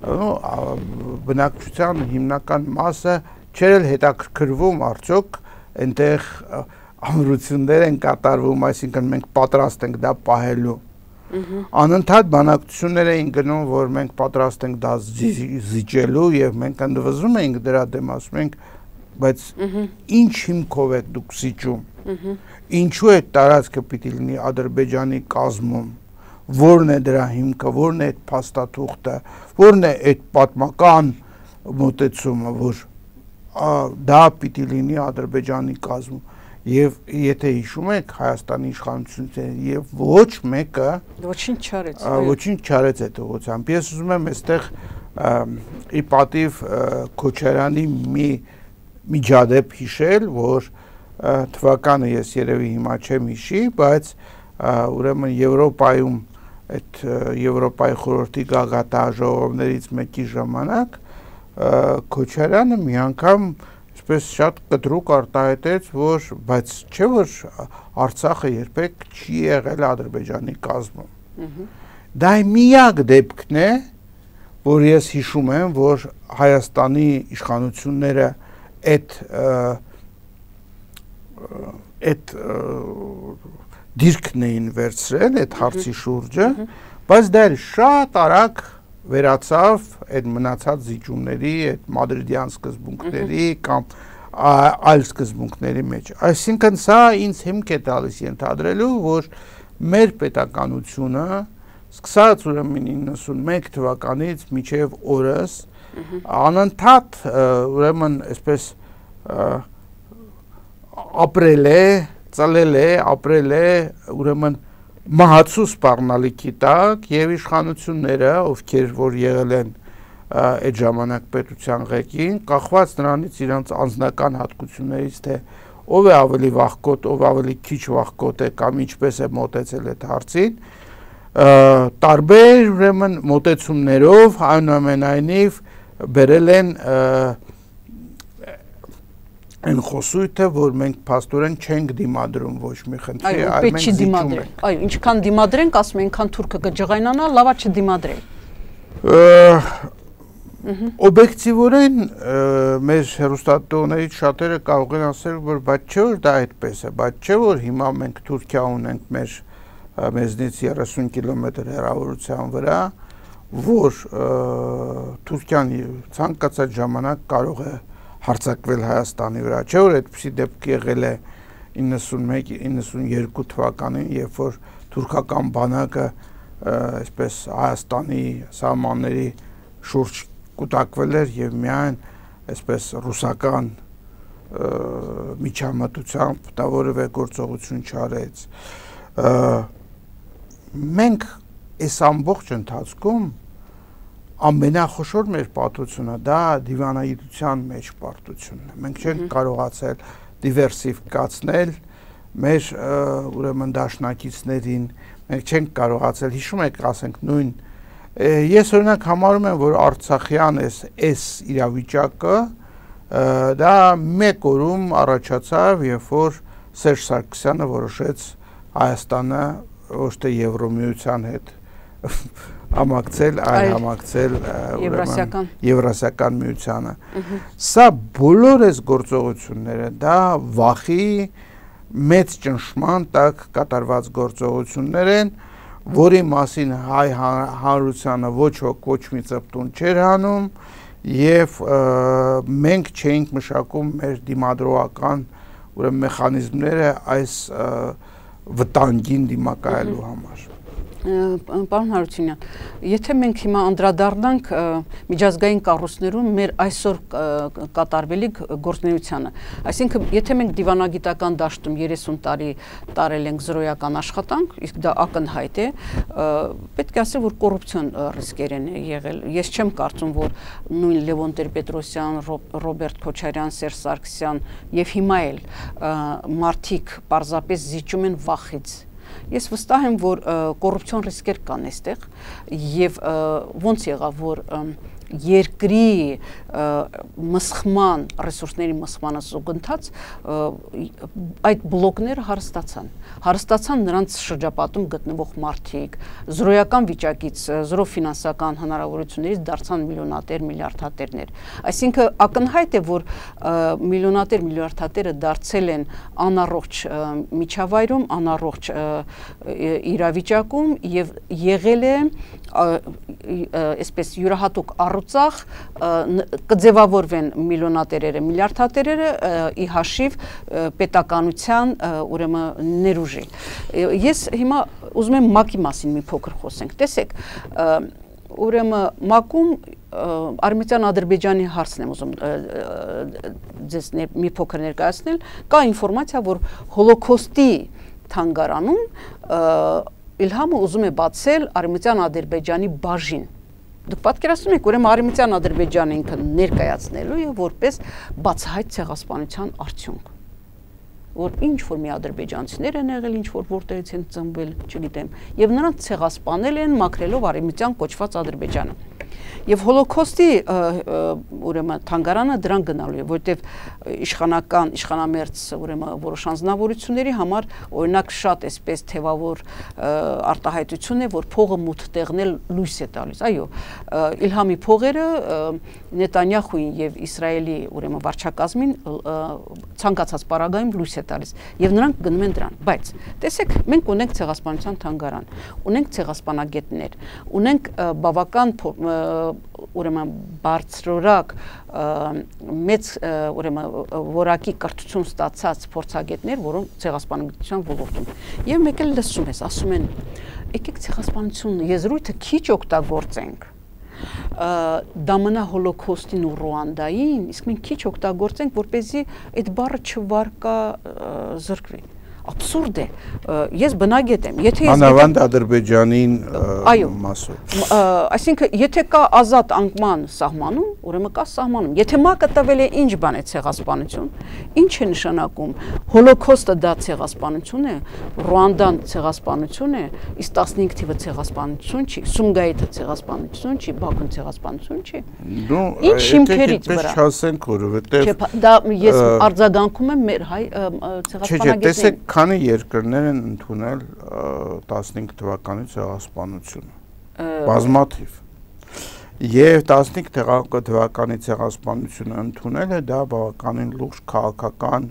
բնակչության հիմնական մասը չէր էլ հետաքրքրվում արդյոք այնտեղ ամրություններ են կատարվում, այսինքն մենք պատրաստ ենք դա պահելու։ Անընդհատ բանակցություններ էին գնում, որ մենք պատրաստ ենք դա զիջելու եւ մենք ընդվզում էինք դրա դեմ, ասում ենք, բայց ինչ հիմքով եք դուք զիջում։ Ինչու է տարածքը պիտի լինի Ադրբեջանի կազմում, որն է դրա հիմքը, որն է այդ փաստաթուղթը, որն է այդ պատմական մոտեցումը, որ դա պիտի լինի Ադրբեջանի կազմում։ Եվ եթե հիշում եք Հայաստանի իշխանությունները եւ ոչ մեկը ոչինչ չարեց։ Ոչինչ չարեց այդ ուղղությամբ։ Ես ուզում եմ այստեղ ի պատիվ Քոչարյանի մի միջադեպ հիշել, որ թվականը ես երևի հիմա չեմ հիշի, բայց ուրեմն Եվրոպայում այդ Եվրոպայի խորհրդի գագաթաժողովներից մեկի ժամանակ Քոչարյանը մի անգամ այսպես շատ կտրուկ արտահայտեց, որ բայց չէ որ Արցախը երբեք չի եղել Ադրբեջանի կազմում։ Դա միակ դեպքն է, որ ես հիշում եմ, որ Հայաստանի իշխանությունները այդ դիրքն էին վերցրել այդ հարցի շուրջը, բայց դա շատ արագ վերացավ այդ մնացած զիջումների, այդ մադրիդյան սկզբունքների կամ այլ սկզբունքների մեջ։ Այսինքն սա ինձ հիմք է տալիս ենթադրելու, որ մեր պետականությունը սկսած ուրեմն 91 թվականից մինչև օրս անընդհատ ուրեմն այսպես ապրել է, ծլել է, ապրել է ուրեմն մահացու սպառնալիքի տակ եւ իշխանությունները, ովքեր որ եղել են այդ ժամանակ պետության ղեկին, կախված նրանից իրենց անձնական հատկություններից, թե ով է ավելի վախկոտ, ով ավելի քիչ վախկոտ է կամ ինչպես է մոտեցել այդ հարցին, տարբեր ուրեմն մոտեցումներով այնուամենայնիվ բերել են այն խոսույթը, որ մենք փաստորեն չենք դիմադրում ոչ մի խնդրի, այլ մենք զիջում ենք։ Այո, ինչքան դիմադրենք, ասում են, այնքան թուրքը կջղայնանա, լավա չդիմադրել։ Օբյեկտիվորեն մեր հեռուստատողներից շատերը կարող են ասել, որ բայց չէ որ դա այդպես է, բայց չէ որ հիմա մենք Թուրքիա ունենք մեզնից 30 կիլոմետր հեռավորության վրա, որ Թուրքիան ցանկացած ժամանակ կարող է հարձակվել Հայաստանի վրա, չէ որ այդպիսի դեպք եղել է 91-92 թվականին, երբ որ թուրքական բանակը այսպես Հայաստանի սահմանների շուրջ կուտակվել էր եւ միայն այսպես ռուսական միջամտությամբ դա որևէ գործողություն չարեց։ Մենք այս ամբողջ ընթացքում ամենախոշոր մեր պատմությունը դա դիվանագիտության մեջ պարտությունն է։ Մենք չենք կարողացել դիվերսիֆիկացնել մեր ուրեմն դաշնակիցներին, մենք չենք կարողացել, հիշում եք, ասենք նույն ես օրինակ համարում եմ, որ Արցախյան այս իրավիճակը դա մեկ օրում առաջացավ, երբ որ Սերժ Սարգսյանը որոշեց Հայաստանը ոչ թե Եվրոմիության հետ համակցել, այլ համակցել Եվրասիական միությանը։ Սա բոլոր այս գործողությունները դա վախի մեծ ճնշման տակ կատարված գործողություններ են, որի մասին հայ հանրությանը ոչ ոք ոչ մի ծպտուն չէր հանում եւ մենք չէինք մշակում մեր դիմադրողական ուրեմն մեխանիզմները այս վտանգին դիմակայելու համար։ Պարոն Հարությունյան, եթե մենք հիմա անդրադառնանք միջազգային կառույցներում մեր այսօր կատարվելիք գործունեությանը, այսինքն եթե մենք դիվանագիտական դաշտում 30 տարի տարել ենք զրոյական աշխատանք, իսկ դա ակնհայտ է, պետք է ասել, որ կոռուպցիոն ռիսկեր են եղել։ Ես չեմ կարծում, որ նույն Լևոն Տեր-Պետրոսյան, Ռոբերտ Քոչարյան, Սերժ Սարգսյան եւ հիմա էլ մարդիկ պարզապես զիջում են վախից։ Ես վստահ եմ, որ կոռուպցիոն ռիսկեր կան այստեղ եւ ոնց եղավ, որ երկրի մսխման, ռեսուրսների մսխմանը զուգընթաց այդ բլոկները հարստացան նրանց շրջապատում գտնվող մարդիկ, զրոյական վիճակից, զրո ֆինանսական հնարավորություններից դարձան միլիոնատեր, միլիարդատերներ։ Այսինքն ակնհայտ է, որ միլիոնատեր, միլիարդատերը դարձել են անառողջ միջավայրում, անառողջ իրավիճակում եւ եղել է այսպես յուրահատուկ առուցախ կձևավորվեն միլիոնատերերը, միլիարդատերերը ի հաշիվ պետականության ուրեմն ներուժի։ Ես հիմա ուզում եմ ՄԱԿ-ի մասին մի փոքր խոսենք։ Տեսեք, ուրեմն ՄԱԿ-ում Արմենիան Ադրբեջանի հարցն եմ ուզում ձեզ մի փոքր ներկայացնել, կա ինֆորմացիա, որ Հոլոքոստի թանգարանում Իլհամը ուզում է բացել Արմենիան Ադրբեջանի բաժին։ Դուք պատկերացնում եք, ուրեմն Արմենիան Ադրբեջանը ինքը ներկայացնելու է որպես բացահայտ ցեղասպանության արդյունք, որ ինչ որ մի ադրբեջանցիներ են եղել, ինչ որ որտեղից են ծնվել, չգիտեմ, եւ նրանց ցեղասպանել են մաքրելով Արմենիան կոչված Ադրբեջանը։ Եվ Հոլոքոստի ուրեմն թանգարանը դրան գնալու է, որտեղ իշխանամերձ ուրեմն որոշ անձնավորությունների համար օրինակ շատ էսպես թևավոր արտահայտություն է, որ փողը մութ տեղն էլ լույս է տալիս։ Այո, Իլհամի փողերը Նետանյախուին եւ Իսրայելի ուրեմն վարչակազմին ցանկացած պարագայում լույս է տալիս եւ նրանք գնում են դրան։ Բայց տեսեք, մենք ունենք ցեղասպանության թանգարան, ունենք ցեղասպանագետներ, ունենք բավական ուրեմն բարձրորակ մեծ ուրեմն որակի կրթություն ստացած փորձագետներ, որոնք ցեղասպանության ոլորտում եւ մեկ էլ լսում ես, ասում են, եկեք ցեղասպանություն եզրույթը քիչ օգտագործենք, դա մնա Հոլոքոստին ու Ռուանդային, իսկ մենք քիչ օգտագործենք, որպեսզի այդ բառը չվարկա զրկվի։ Աբսուրդ է։ Ես բնագետ եմ։ Եթե ես Անավանդ Ադրբեջանին մասով։ Այսինքն, եթե կա ազատ անկման սահմանում, ուրեմն կա սահմանում։ Եթե ՄԱԿ-ը տվել է ինչ բան է ցեղասպանություն, ինչ է նշանակում։ Հոլոկոստը դա ցեղասպանություն է, Ռուանդան ցեղասպանություն է, իսկ 15 թիվը ցեղասպանություն չի, Սումգայիթը ցեղասպանություն չի, Բաքուն ցեղասպանություն չի։ Ինչ հիմքերից վրա։ Չասենք, որովհետև դա ես արձագանքում եմ մեր հայ ցեղասպանագետներին։ Տեսեք, քանի երկրներ են ընդունել 15 թվականի ցեղասպանությունը։ Բազմաթիվ։ Եվ 15 թվականի ցեղասպանությունը ընդունելը դա բավականին լուրջ քաղաքական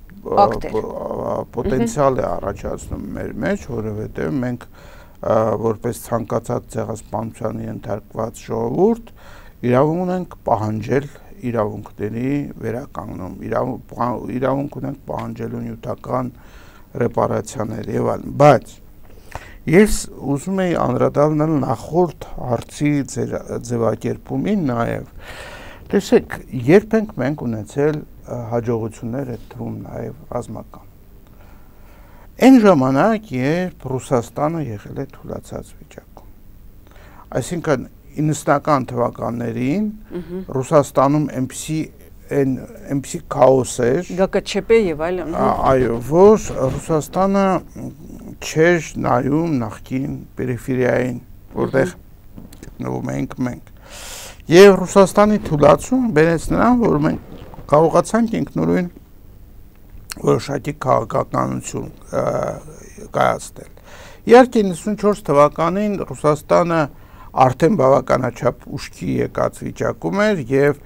պոտենցիալ է առաջացնում մեր մեջ, որովհետև մենք որպես ցանկացած ցեղասպանության ենթարկված ժողովուրդ իրավունք ունենք պահանջել իրավունքների վերականգնում, իրավունք ունենք պահանջելու նյութական ռեպարացիաներ եւ այլն, բայց ես ուզում եի անդրադառնալ նախորդ հարցի ձևակերպումին նաեւ, տեսեք, երբ ենք մենք ունեցել հաջողություններ այդ թվում նաեւ ռազմական։ Այն ժամանակ, երբ Ռուսաստանը եղել է թուլացած վիճակում, այսինքն 90-ական թվականներին Ռուսաստանում այնպիսի քաոս էր, ԳԿՉՊ եւ այլն։ Այո, որ Ռուսաստանը չէր նայում նախկին պերիֆերիային, որտեղ գտնվում ենք մենք։ Եվ Ռուսաստանի թուլացում բերեց նրան, որ մենք կարողացանք ինքնուրույն որոշակի քաղաքականություն կայացնել։ Իհարկե 94 թվականին Ռուսաստանը արդեն բավականաչափ ուշքի եկած վիճակում էր եւ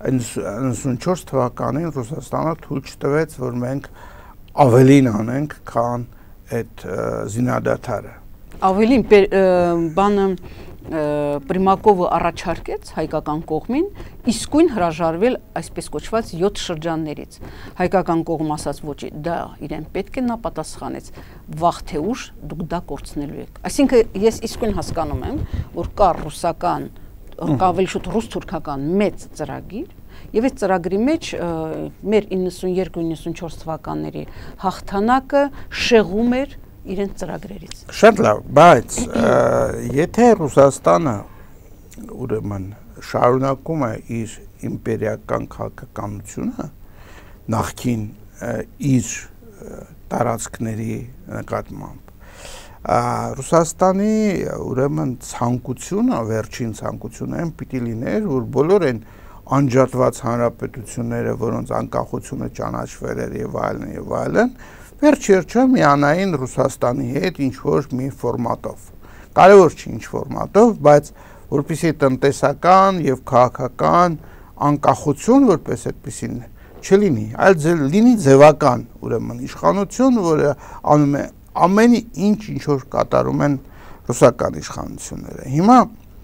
94 թվականին Ռուսաստանը թույլ չտվեց, որ մենք ավելին անենք, քան այդ զինադադարը։ Ավելին բանը Պրիմակովը առաջարկեց հայկական կողմին իսկույն հրաժարվել այսպես կոչված 7 շրջաններից։ Հայկական կողմը ասաց ոչ, դա իրեն պետք է նա պատասխանեց, վաղ թե ուշ դուք դա կորցնելու եք։ Այսինքն ես իսկույն հասկանում եմ, որ կա ռուսական, կա ավելի շուտ ռուս-թուրքական մեծ ծրագիր, եւ այդ ծրագրի մեջ մեր 92-94 թվականների հաղթանակը շեղում էր իրենց ծրագրերից։ Շատ լավ, բայց եթե Ռուսաստանը ուրեմն շարունակում է իր իմպերիական քաղաքականությունը նախքին իր տարածքների նկատմամբ, Ռուսաստանի ուրեմն ցանկությունը, վերջին ցանկությունը այն պիտի լիներ, որ բոլոր այն անջատված հանրապետությունները, որոնց անկախությունը ճանաչվել էր եւ այլն, վերջ-երջը միանային Ռուսաստանի հետ ինչ-որ մի ֆորմատով, կարևոր չի ինչ ֆորմատով, բայց որպեսզի տնտեսական եւ քաղաքական անկախություն որպես այդպեսին չլինի, այլ լինի ձևական, ուրեմն իշխանություն, որը անում է ամեն ինչ որ կատարում են ռուսական իշխանությունները։ Հիմա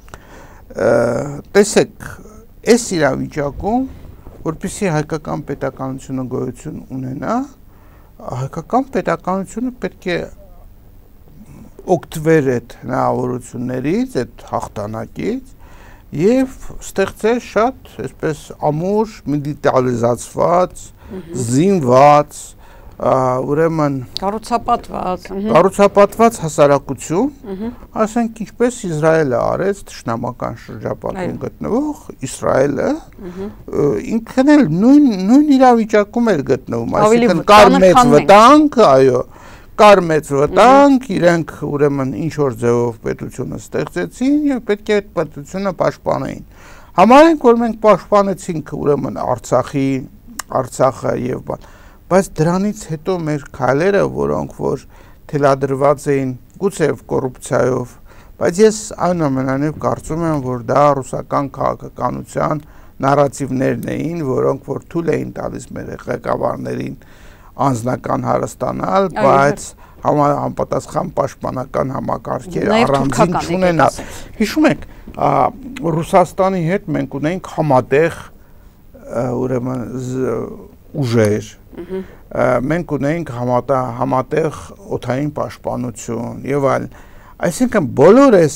տեսեք, այս իրավիճակում, որպեսզի հայկական պետականությունը գոյություն ունենա, հայկական պետականությունը պետք է օգտվեր այդ հնարավորություններից, այդ հաղթանակից եւ ստեղծեր շատ, այսպես ամուր, միլիտարիզացված, զինված, ուրեմն կառուցապատված հասարակություն, ասենք ինչպես Իսրայելը արեց թշնամական շրջապատում գտնվող Իսրայելը, ինքն էլ նույն իրավիճակում էր գտնվում, այսինքն կար մեծ վտանգ, այո, կար մեծ վտանգ, իրենք ուրեմն ինչ որ ձևով պետությունը ստեղծեցին եւ պետք է այդ պետությունը պաշտպանեին։ Համարենք, որ մենք պաշտպանեցինք ուրեմն Արցախը եւ բան, բայց դրանից հետո մեր քայլերը, որոնք որ թելադրված էին գուցեև կոռուպցիայով, բայց ես այնուամենայնիվ կարծում եմ, որ դա ռուսական քաղաքականության նարատիվներն էին, որոնք որ թույլ էին տալիս մեր ղեկավարներին անձնական հարստանալ, բայց համապատասխան պաշտպանական համակարգեր առանձին չունենալ։ Հիշում եք, Ռուսաստանի հետ մենք ունենք համատեղ ուրեմն ուժեր, մենք ունենք համատեղ օդային պաշտպանություն եւ այլն, այսինքն բոլոր այս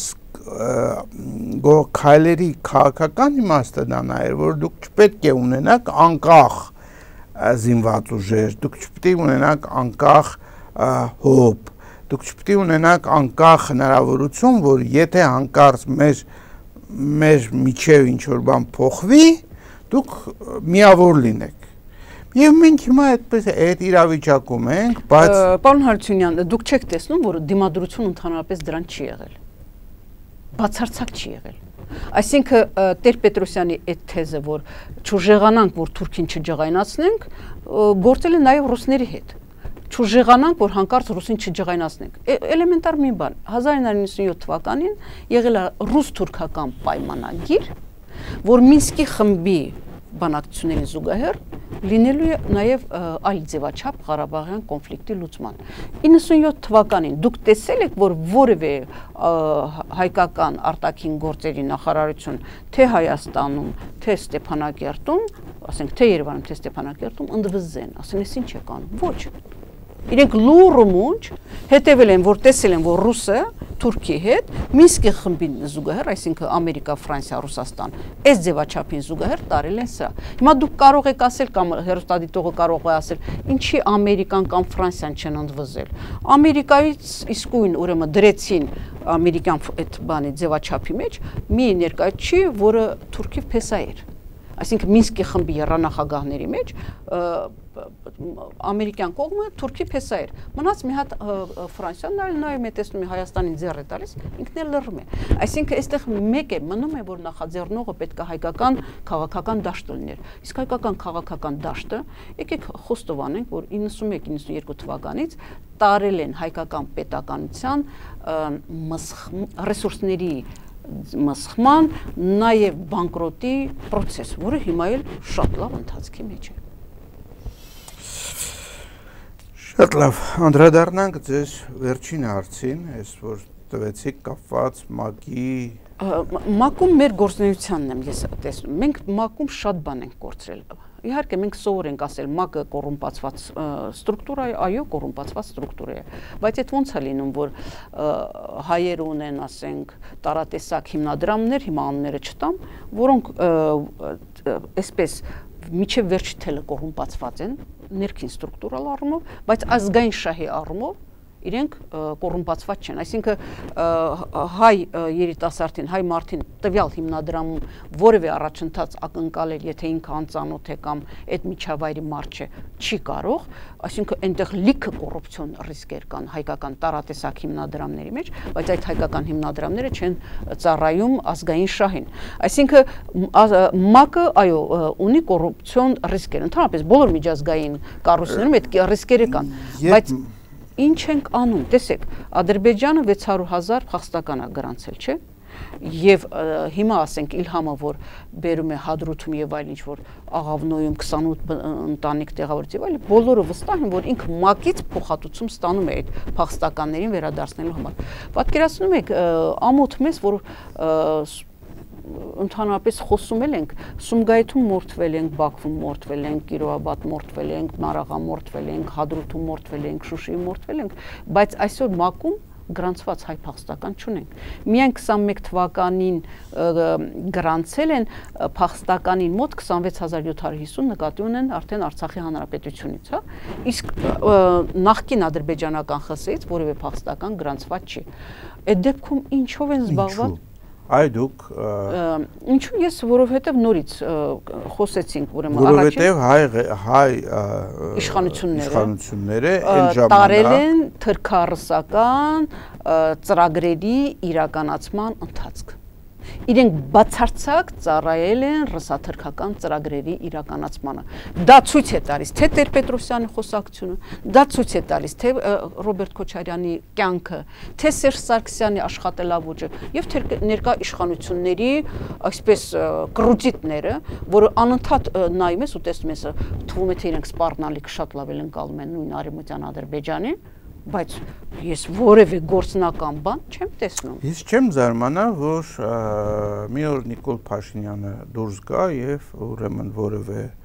քայլերի քաղաքական իմաստը դա նա էր, որ դուք չպետք է ունենաք անկախ զինված ուժեր, դուք չպետք է ունենաք անկախ հոբ, դուք չպետք է ունենաք անկախ հնարավորություն, որ եթե հանկարծ մեր միջև ինչ-որ բան փոխվի, դուք միավոր լինեք։ Եվ մենք հիմա այդ իրավիճակում ենք, բայց Պարոն Հարությունյան, դուք չեք տեսնում, որ դիմադրություն ընդհանրապես դրան չի եղել։ Բացարձակ չի եղել։ Այսինքն Տեր-Պետրոսյանի այդ թեզը, որ չուժեղանանք, որ Թուրքին չջղայնացնենք, գործել է նաև ռուսների հետ։ Չուժեղանանք, որ հանկարծ ռուսին չջղայնացնենք։ Էլեմենտար մի բան, 1997 թվականին եղել է ռուս-թուրքական պայմանագիր, որ Մինսկի խմբի բանակցություններին զուգահեռ լինելու է նաև այլ ձևաչափ Ղարաբաղյան կոնֆլիկտի լուծման։ 97 թվականին դուք տեսել եք, որ որևէ հայկական արտաքին գործերի նախարարություն թե Հայաստանում, թե Ստեփանակերտում, ասենք թե Երևանում, թե Ստեփանակերտում ընդվզեն, ասեն, ես ինչ եք անում։ Ոչ։ Իրենք լուռ ու մունջ հետևել են, որ տեսել են, որ ռուսը Թուրքիի հետ Մինսկի խմբին զուգահեռ, այսինքն Ամերիկա, Ֆրանսիա, Ռուսաստան, այս ձևաչափին զուգահեռ տարել են սա։ Հիմա դուք կարող եք ասել կամ հեռուստադիտողը կարող է ասել, ինչի Ամերիկան կամ Ֆրանսիան չեն ընդվզել։ Ամերիկայից իսկույն ուրեմն դրեցին ամերիկյան այդ բանի ձևաչափի մեջ մի ներկայացի, որը Թուրքի փեսա էր։ Այսինքն Մինսկի խմբի երանախագահների մեջ ամերիկյան կողմը Թուրքի փեսա էր։ Մնաց մի հատ Ֆրանսիան նայում է, տեսնում է Հայաստանին ձեռ է տալիս, ինքն էլ լռում է։ Այսինքն այստեղ մեկ է մնում է, որ նախաձեռնողը պետք է հայկական քաղաքական դաշտ լիներ։ Իսկ հայկական քաղաքական դաշտը, եկեք խոստովանենք, որ 91-92 թվականից տարել են հայկական պետականության ռեսուրսների մսխման, նաև բանկրոտի պրոցես, որը հիմա էլ շատ լավ ընթացքի մեջ է։ Շատ լավ, անդրադառնանք ձեզ վերջին հարցին, այս որ տվեցիք կապված ՄԱԿ-ի ՄԱԿ-ում մեր գործունեությանն եմ ես տեսնում։ Մենք ՄԱԿ-ում շատ բան ենք կորցրել։ Իհարկե մենք սովոր ենք ասել ՄԱԿ-ը կոռումպացված ստրուկտուրա է, այո, կոռումպացված ստրուկտուրա է, բայց այդ ոնց է լինում, որ հայեր ունեն, ասենք, տարատեսակ հիմնադրամներ, հիմա անունները չտամ, որոնք այսպես միջև վերջի թելը կոռումպացված են, ներքին ստրուկտուրալ առումով, բայց ազգային շահի առումով իրենք կոռումպացված չեն, այսինքն հայ երիտասարդին, հայ մարդին տվյալ հիմնադրամում որևէ առաջընթաց ակնկալել, եթե ինքը անծանոթ է կամ այդ միջավայրի մարդ չէ, չի կարող, այսինքն այնտեղ լիքը կոռուպցիոն ռիսկեր կան հայկական տարատեսակ հիմնադրամների մեջ, բայց այդ հայկական հիմնադրամները չեն ծառայում ազգային շահին։ Այսինքն ՄԱԿ-ը, այո, ունի կոռուպցիոն ռիսկեր, ընդհանրապես բոլոր միջազգային կառույցներում այդ ռիսկերը կան, բայց ինչ ենք անում, տեսեք, Ադրբեջանը 600,000 փախստական է գրանցել, չէ՞։ Եվ հիմա ասենք Իլհամը, որ բերում է Հադրութում եւ այլ ինչ որ Աղավնոյում 28 ընտանիք տեղավորից եւ այլ, բոլորը վստահ են, որ ինքը ՄԱԿ-ից փոխհատուցում ստանում է այդ փախստականներին վերադարձնելու համար։ Պատկերացնում եք, ամոթ մեզ, որ ընդհանրապես խոսում ենք, Սումգայիթում մորթվել ենք, Բաքվում մորթվել ենք, Կիրովաբադ մորթվել ենք, Մարաղա մորթվել ենք, Հադրութում մորթվել ենք, Շուշիում մորթվել ենք, բայց այսօր ՄԱԿ-ում գրանցված հայ փախստական չունենք։ Միայն 21 թվականին գրանցել են փախստականին մոտ 26750 նկատի ունեն արդեն Արցախի հանրապետությունից, հա։ Իսկ նախկին ադրբեջանական ԽՍՀ-ից որևէ փախստական գրանցված չի։ Այդ դեպքում ինչով են զբաղված։ Այ դուք ինչու ես որովհետև նորից խոսեցինք ուրեմն որովհետև հայ իշխանությունները այն ժամանակ տարել են թրքառսական ծրագրերի իրականացման ընթացք։ Իրենք բացարձակ ծառայել են ռսաթրքական ծրագրերի իրականացմանը։ Դա ցույց է տալիս թե Տեր-Պետրոսյանի խոսակցությունը, դա ցույց է տալիս թե Ռոբերտ Քոչարյանի կյանքը, թե Սերժ Սարգսյանի աշխատելավոճը եւ թե ներկա իշխանությունների այսպես կրուծիտները, որը անընդհատ նայում ես ու տեսնում ես, թվում է թե իրենք սպառնալիք շատ լավ են անցալում են նույն Արևմտյան Ադրբեջանի, բայց ես որևէ գործնական բան չեմ տեսնում։ Ես չեմ զարմանա, որ մի օր Նիկոլ Փաշինյանը դուրս գա եւ ուրեմն որևէ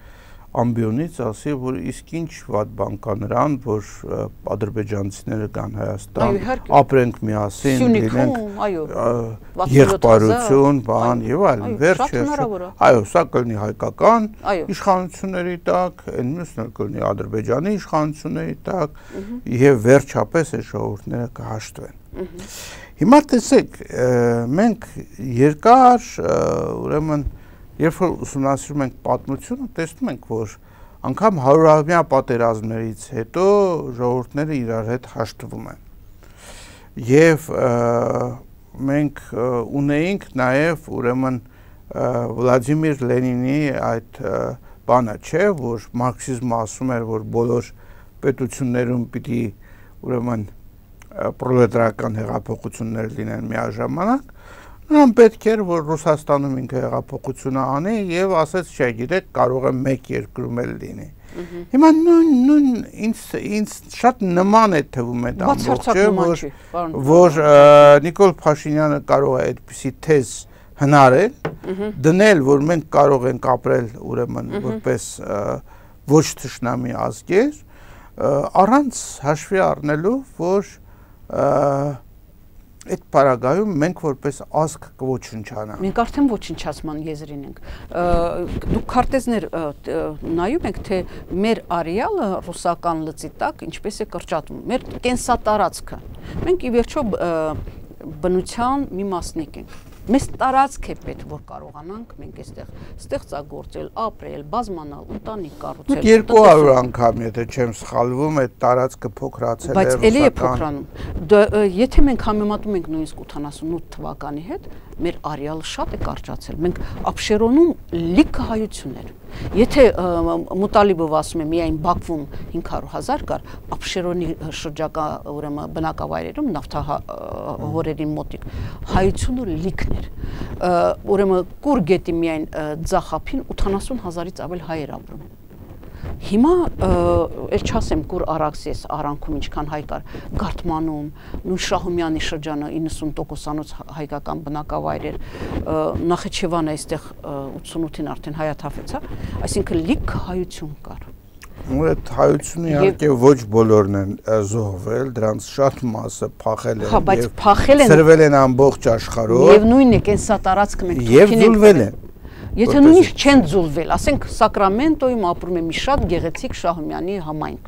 ամբիոնից ասի, որ իսկ ինչ վատ բան կա նրան, որ ադրբեջանցիները կան Հայաստան, ապրենք միասին, լինենք եղբայրություն, բան եւ այլն, վերջը, այո, սա կլինի հայկական իշխանությունների տակ, այն մյուսն էլ կլինի Ադրբեջանի իշխանությունների տակ եւ վերջապես այս ժողովուրդները կհաշտվեն։ Հիմա տեսեք, մենք երկար, ուրեմն երբ որ ուսումնասիրում ենք պատմությունը, տեսնում ենք, որ անգամ 100-ամյա պատերազմներից հետո ժողովուրդները իրար հետ հաշտվում են։ Եվ մենք ունեինք նաև ուրեմն Վլադիմիր Լենինի այդ բանը, չէ, որ մարքսիզմը ասում էր, որ բոլոր պետություններում պիտի ուրեմն պրոլետարական հեղափոխություններ լինեն միաժամանակ, նրան պետք էր, որ Ռուսաստանում ինքը հեղափոխությունը անի եւ ասեց, չէ, գիտեք, կարող է մեկ երկրում էլ լինի։ Հիմա նույն ինձ շատ նման է թվում այդ ամբողջը, որ Նիկոլ Փաշինյանը կարող է այդպիսի թեզ հնարել, դնել, որ մենք կարող ենք ապրել ուրեմն որպես ոչ թշնամի ազգեր, առանց հաշվի առնելու, որ այդ պարագայում մենք որպես ազգ կոչնչանանք։ Մենք արդեն ոչնչացման եզրին ենք։ Դուք քարտեզներ նայում եք, թե մեր արեալը ռուսական լծի տակ ինչպես է կրճատվում, մեր կենսատարածքը։ Մենք ի վերջո բնության մի մասնիկ ենք։ Մեզ տարածք է պետք, որ կարողանանք մենք այստեղ ստեղծագործել, ապրել, բազմանալ, ընտանիք կառուցել։ 200 անգամ, եթե չեմ սխալվում, այդ տարածքը փոքրացել է։ Բայց էլի է փոքրանում։ Եթե մենք համեմատում ենք նույնիսկ 88 թվականի հետ, մեր արեալը շատ է կարճացել։ Մենք Աբշերոնում լիքը հայություններ։ Եթե Մուտալիբովը ասում է միայն Բաքվում 500,000 կար, Աբշերոնի շրջակա ուրեմն բնակավայրերում նավթահորերի մոտիկ հայությունը լիքն էր։ Ուրեմն Կուր գետի միայն ձախափին 80,000-ից ավել հայ էր ապրում։ Հիմա էլ չասեմ Կուր Արաքսիս արանքում ինչքան հայ կար, Գարթմանում, նույն Շահումյանի շրջանը 90%-անոց հայկական բնակավայր էր, Նախիջևանը այստեղ 88-ին արդեն հայաթափեցավ, այսինքն լիք հայություն կար։ Այդ հայությունը իհարկե ոչ բոլորն են զոհվել, դրանց շատ մասը փախել են, ծրվել են ամբողջ աշխարհով։ Եվ նույնն է կենսատարածքը մենք եւ զուլվել են։ Եթե նույնիսկ չեն զուլվել, ասենք Սակրամենտոյում ապրում է մի շատ գեղեցիկ Շահումյանի համայնք։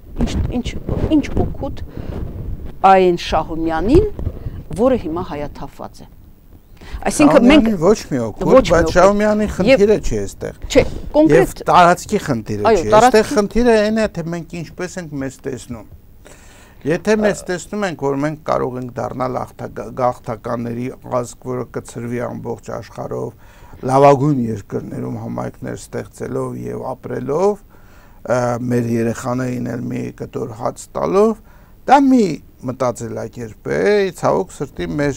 Ինչ օգուտ այն Շահումյանին, որը հիմա հայաթափված է։ Այսինքն մենք ոչ մի օգուտ, բայց Շահումյանի խնդիրը չի այստեղ։ Չէ, կոնկրետ եւ տարածքի խնդիրը չի։ Այստեղ խնդիրը այն է, թե մենք ինչպես ենք մեզ տեսնում։ Եթե մեզ տեսնում ենք, որ մենք կարող ենք դառնալ գաղթականների ազգ, որը կցրվի ամբողջ աշխարհով, լավագույն երկրներում համայնքներ ստեղծելով եւ ապրելով, մեր երեխաներին էլ մի կտոր հաց տալով, դա մի մտածելակերպ է, ցավոք սրտի մեր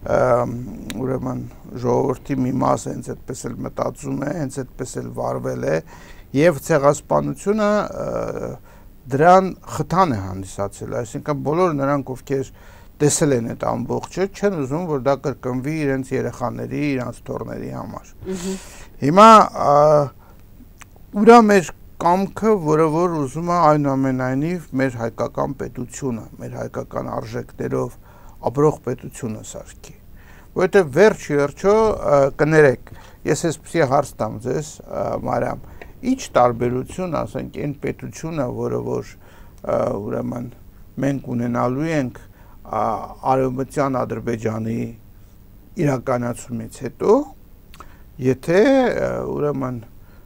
ուրեմն ժողովրդի մի մասը հենց այդպես էլ մտածում է, հենց այդպես էլ վարվել է եւ ցեղասպանությունը դրան խթան է հանդիսացել, այսինքն բոլոր նրանք, ովքեր տեսել են այդ ամբողջը, չեն ուզում, որ դա կրկնվի իրենց երեխաների, իրենց թոռների համար։ Հիմա ուրա մեր կամքը, որը որ ուզում է այնուամենայնիվ մեր հայկական պետությունը, մեր հայկական արժեքներով ապրող պետությունը սարքի։ Որովհետև վերջ-վերջո կներեք, ես այսպեսի հարց տամ ձեզ, Մարիամ, ինչ տարբերություն, ասենք, այն պետությունը, որը որ ուրեմն մենք ունենալու ենք Արևմտյան Ադրբեջանի իրականացումից հետո, եթե ուրեմն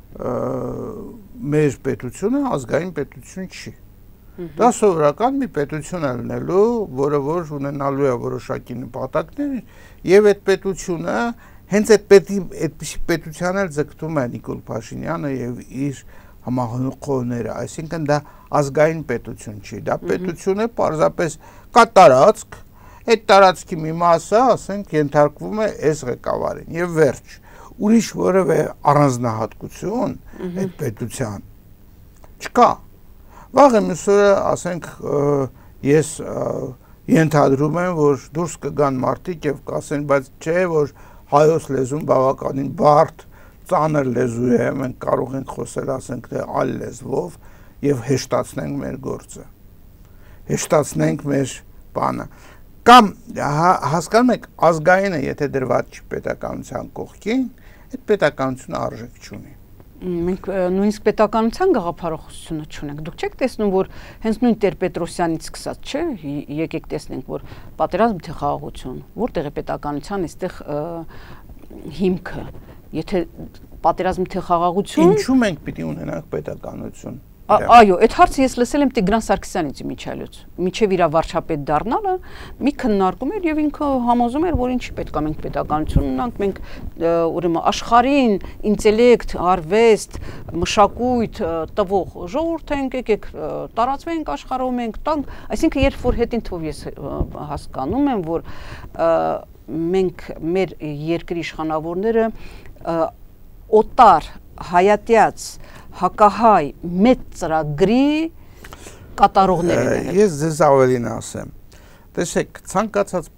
մեր պետությունը ազգային պետություն չի։ Դա սովորական մի պետություն է լինելու, որը որ ունենալու է որոշակի նպատակներ, եւ այդ պետությունը հենց այդպիսի պետության էլ ձգտում է Նիկոլ Փաշինյանը եւ իր համախոհները, այսինքն դա ազգային պետություն չի, դա պետություն է պարզապես կա տարածք, այդ տարածքի մի մասը, ասենք, ենթարկվում է այս ղեկավարին եւ վերջ, ուրիշ որևէ առանձնահատկություն այդ պետության չկա։ Վաղը մյուսօրը, ասենք, ես ենթադրում եմ, որ դուրս կգան մարդիկ եւ կասեն, բայց չէ, որ հայոց լեզուն բավականին բարդ, ծանր լեզու է, մենք կարող ենք խոսել, ասենք, թե այլ լեզվով եւ հեշտացնենք մեր գործը։ Հեշտացնենք մեր բանը։ Կամ հասկանում եք, ազգայինը, եթե դրված չի պետականության կողքին, այդ պետականությունը արժեք չունի։ Մենք նույնիսկ պետականության գաղափարախոսությունը չունենք։ Դուք չեք տեսնում, որ հենց նույն Տեր-Պետրոսյանից սկսած, չէ՞, եկեք տեսնենք, որ պատերազմ թե խաղաղություն, որտեղ է պետականության այստեղ հիմքը։ Եթե պատերազմ թե խաղաղություն, ինչու մենք պիտի ունենանք պետականություն։ Այո, այդ հարցը ես լսել եմ Տիգրան Սարգսյանից միջայլոց։ Միջև իր վարչապետ դառնալը մի քննարկում էր եւ ինքը համոզում էր, որ ինչի պետք է մենք պետականություն ունենանք, մենք ուրեմն աշխարհին ինտելեկտ, արվեստ, մշակույթ տվող ժողովուրդ ենք, եկեք տարածվենք աշխարհում ենք, տանք, այսինքն երբ որ հետին թող ես հասկանում եմ, որ մենք մեր երկրի իշխանավորները օտար հայատյաց հակահայ մեծ ծրագրի կատարողներ են։ Ես ձեզ ավելին ասեմ։ Տեսեք, ցանկացած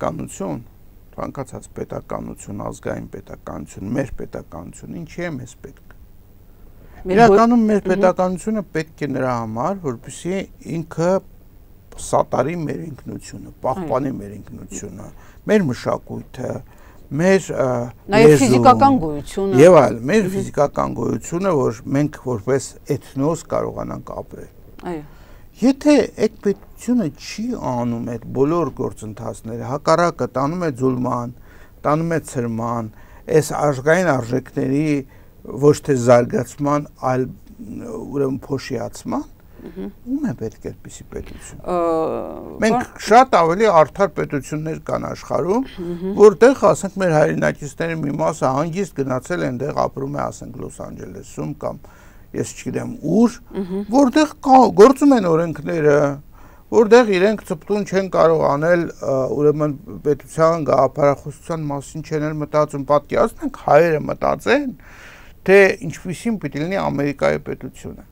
պետականություն, ազգային պետականություն, մեր պետականություն, ինչի է մեզ պետք։ Իրականում մեր պետականությունը պետք է նրա համար, որպեսզի ինքը սատարի մեր ինքնությունը, պահպանի մեր ինքնությունը, մեր մշակույթը, մեր նաև ֆիզիկական գոյությունը եւ այլ, մեր ֆիզիկական գոյությունը, որ մենք որպես էթնոս կարողանանք ապրել։ Այո։ Եթե այդ պետությունը չի անում այդ բոլոր գործընթացները, հակառակը տանում է ձուլման, տանում է ցրման, այս ազգային արժեքների ոչ թե զարգացման, այլ ուրեմն փոշիացման, ում է պետք այդպիսի պետություն։ Մենք շատ ավելի արդար պետություններ կան աշխարհում, որտեղ, ասենք, մեր հայրենակիցների մի մասը հանգիստ գնացել են, այնտեղ ապրում է, ասենք, Լոս Անջելեսում կամ ես չգիտեմ ուր, որտեղ գործում են օրենքները, որտեղ իրենք ծպտուն չեն կարող անել, ուրեմն պետության գաղափարախոսության մասին չեն մտածում, պատկերացնենք հայերը մտածեն, թե ինչպիսին պիտի լինի Ամերիկայի պետությունը։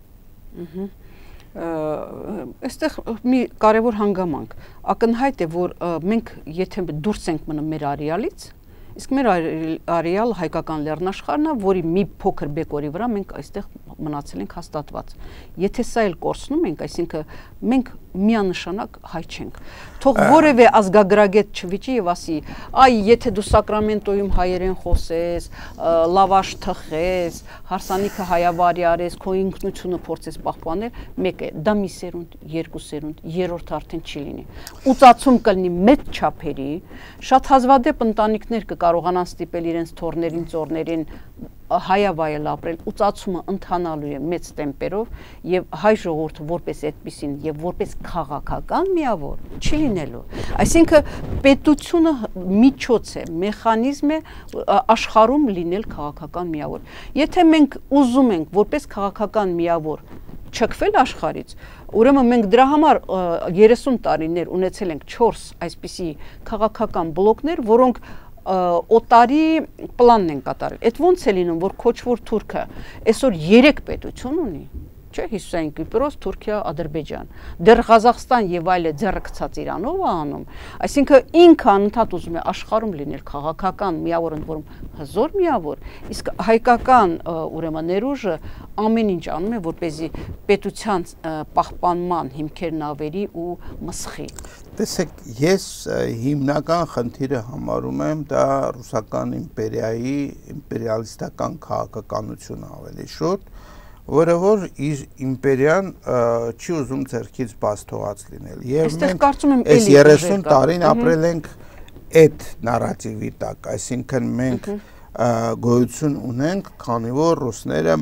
Այստեղ մի կարևոր հանգամանք ակնհայտ է, որ մենք եթե դուրս ենք մնում մեր արեալից, իսկ մեր արեալ հայկական լեռնաշխարհն է, որի մի փոքր բեկորի վրա մենք այստեղ մնացել ենք հաստատված։ Եթե սա էլ կորցնում ենք, այսինքն մենք միանշանակ հայ չենք։ Թող որևէ ազգագրագետ չվիճի եւ ասի, այ եթե դու Սակրամենտոյում հայերեն խոսես, լավաշ թխես, հարսանիքը հայավարի արես, քո ինքնությունը փորձես պահպանել, մեկ է, դա մի սերունդ, երկու սերունդ, երրորդ արդեն չի լինի։ Ուծացում կլինի մեծ չափերի, շատ հազվադեպ ընտանիքներ կկարողանան ստիպել իրենց թորներին, ծորներին հայավայել ապրել, ուծացումը ընթանալու է մեծ տեմպերով եւ հայ ժողովուրդը որպես այդպեսին եւ որպես քաղաքական միավոր չի լինելու։ Այսինքն պետությունը միջոց է, մեխանիզմ է աշխարհում լինել քաղաքական միավոր։ Եթե մենք ուզում ենք որպես քաղաքական միավոր չքվել աշխարհից, ուրեմն մենք դրա համար 30 տարիներ ունեցել ենք 4 այսպիսի քաղաքական բլոկներ, որոնք օտարի պլանն են կատարել։ Այդ ոնց է լինում, որ քոչվոր թուրքը այսօր 3 պետություն ունի, չէ՞, Հիսուսային Կիպրոս, Թուրքիա, Ադրբեջան։ Դեռ Ղազախստան եւ այլը ձեռը գցած Իրանով է անում։ Այսինքն ինքը անընդհատ ուզում է աշխարհում լինել քաղաքական միավոր, ընդ որում հզոր միավոր, իսկ հայկական ուրեմն ներուժը ամեն ինչ անում է, որպեսզի պետության պահպանման հիմքերն ավերի ու մսխի։ Տեսեք, ես հիմնական խնդիրը համարում եմ դա ռուսական իմպերիայի իմպերիալիստական քաղաքականությունը ավելի շուտ, որը որ իր իմպերիան չի ուզում ձեռքից բաց թողած լինել։ Եվ մենք այս 30 տարին ապրել ենք այդ նարատիվի տակ, այսինքն մենք գոյություն ունենք, քանի որ ռուսները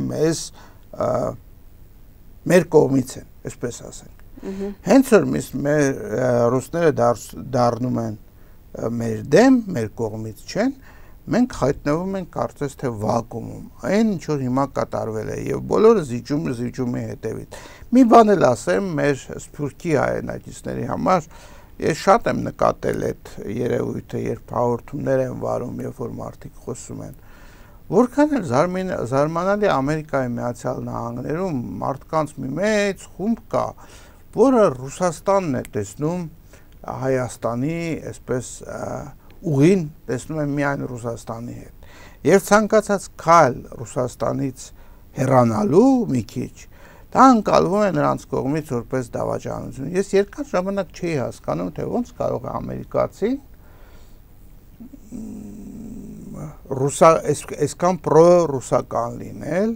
մեր կողմից են, այսպես ասենք։ Հենց որ մեր ռուսները դառնում են մեր դեմ, մեր կողմից չեն, մենք հայտնվում ենք կարծես թե վակուումում, այն ինչ որ հիմա կատարվել է եւ բոլորը զիջումի հետևից։ Մի բան էլ ասեմ մեր սփյուռքի հայրենակիցների համար, ես շատ եմ նկատել այդ երևույթը, երբ հաղորդումներ են վարում, երբ որ մարդիկ խոսում են, որքան էլ զարմանալի Ամերիկայի Միացյալ Նահանգներում մարդկանց մի մեծ խումբ կա, որը Ռուսաստանն է տեսնում Հայաստանի այսպես ուղին տեսնում եմ միայն Ռուսաստանի հետ։ Եվ ցանկացած քայլ Ռուսաստանից հեռանալու մի քիչ դա անցալվում է նրանց կողմից որպես դավաճանություն։ Ես երկար ժամանակ չէի հասկանում, թե ոնց կարող է ամերիկացին այսքան պրո-ռուսական լինել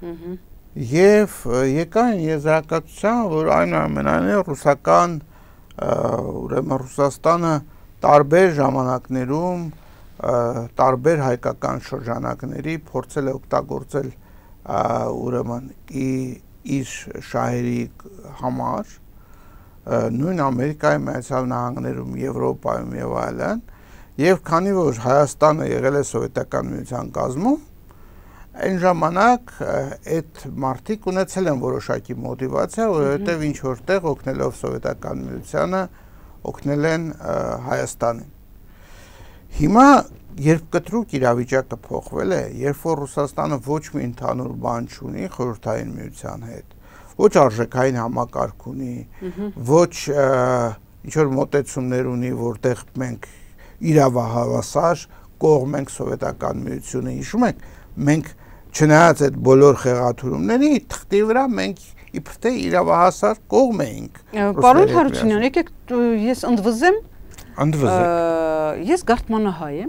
եւ եկան եզրակացության, որ այնուամենայնիվ ռուսական ուրեմն Ռուսաստանը տարբեր ժամանակներում տարբեր հայկական շրջանակների փորձել է օգտագործել ուրեմն իր շահերի համար նույն Ամերիկայի Միացյալ Նահանգներում, Եվրոպայում եւ այլն, եւ քանի որ Հայաստանը եղել է սովետական միության կազմում, այն ժամանակ այդ մարդիկ ունեցել են որոշակի մոտիվացիա, որովհետեւ ինչ որտեղ օգնելով սովետական միությանը օգնել են Հայաստանին։ Հիմա երբ կտրուկ իրավիճակը փոխվել է, երբ որ Ռուսաստանը ոչ մի ընդհանուր բան չունի խորհրդային միության հետ, ոչ արժեքային համակարգ ունի, ոչ ինչ որ մոտեցումներ ունի, որտեղ մենք իրավահավասար կողմ ենք սովետական միությունը, հիշում եք, մենք չնայած այդ բոլոր խեղաթյուրումների թղթի վրա մենք իբր թե իրավահասար կողմ էինք։ Պարոն Հարությունյան, եկեք ես ընդվզեմ։ Ընդվզեք։ Ես գարթմանահայ եմ։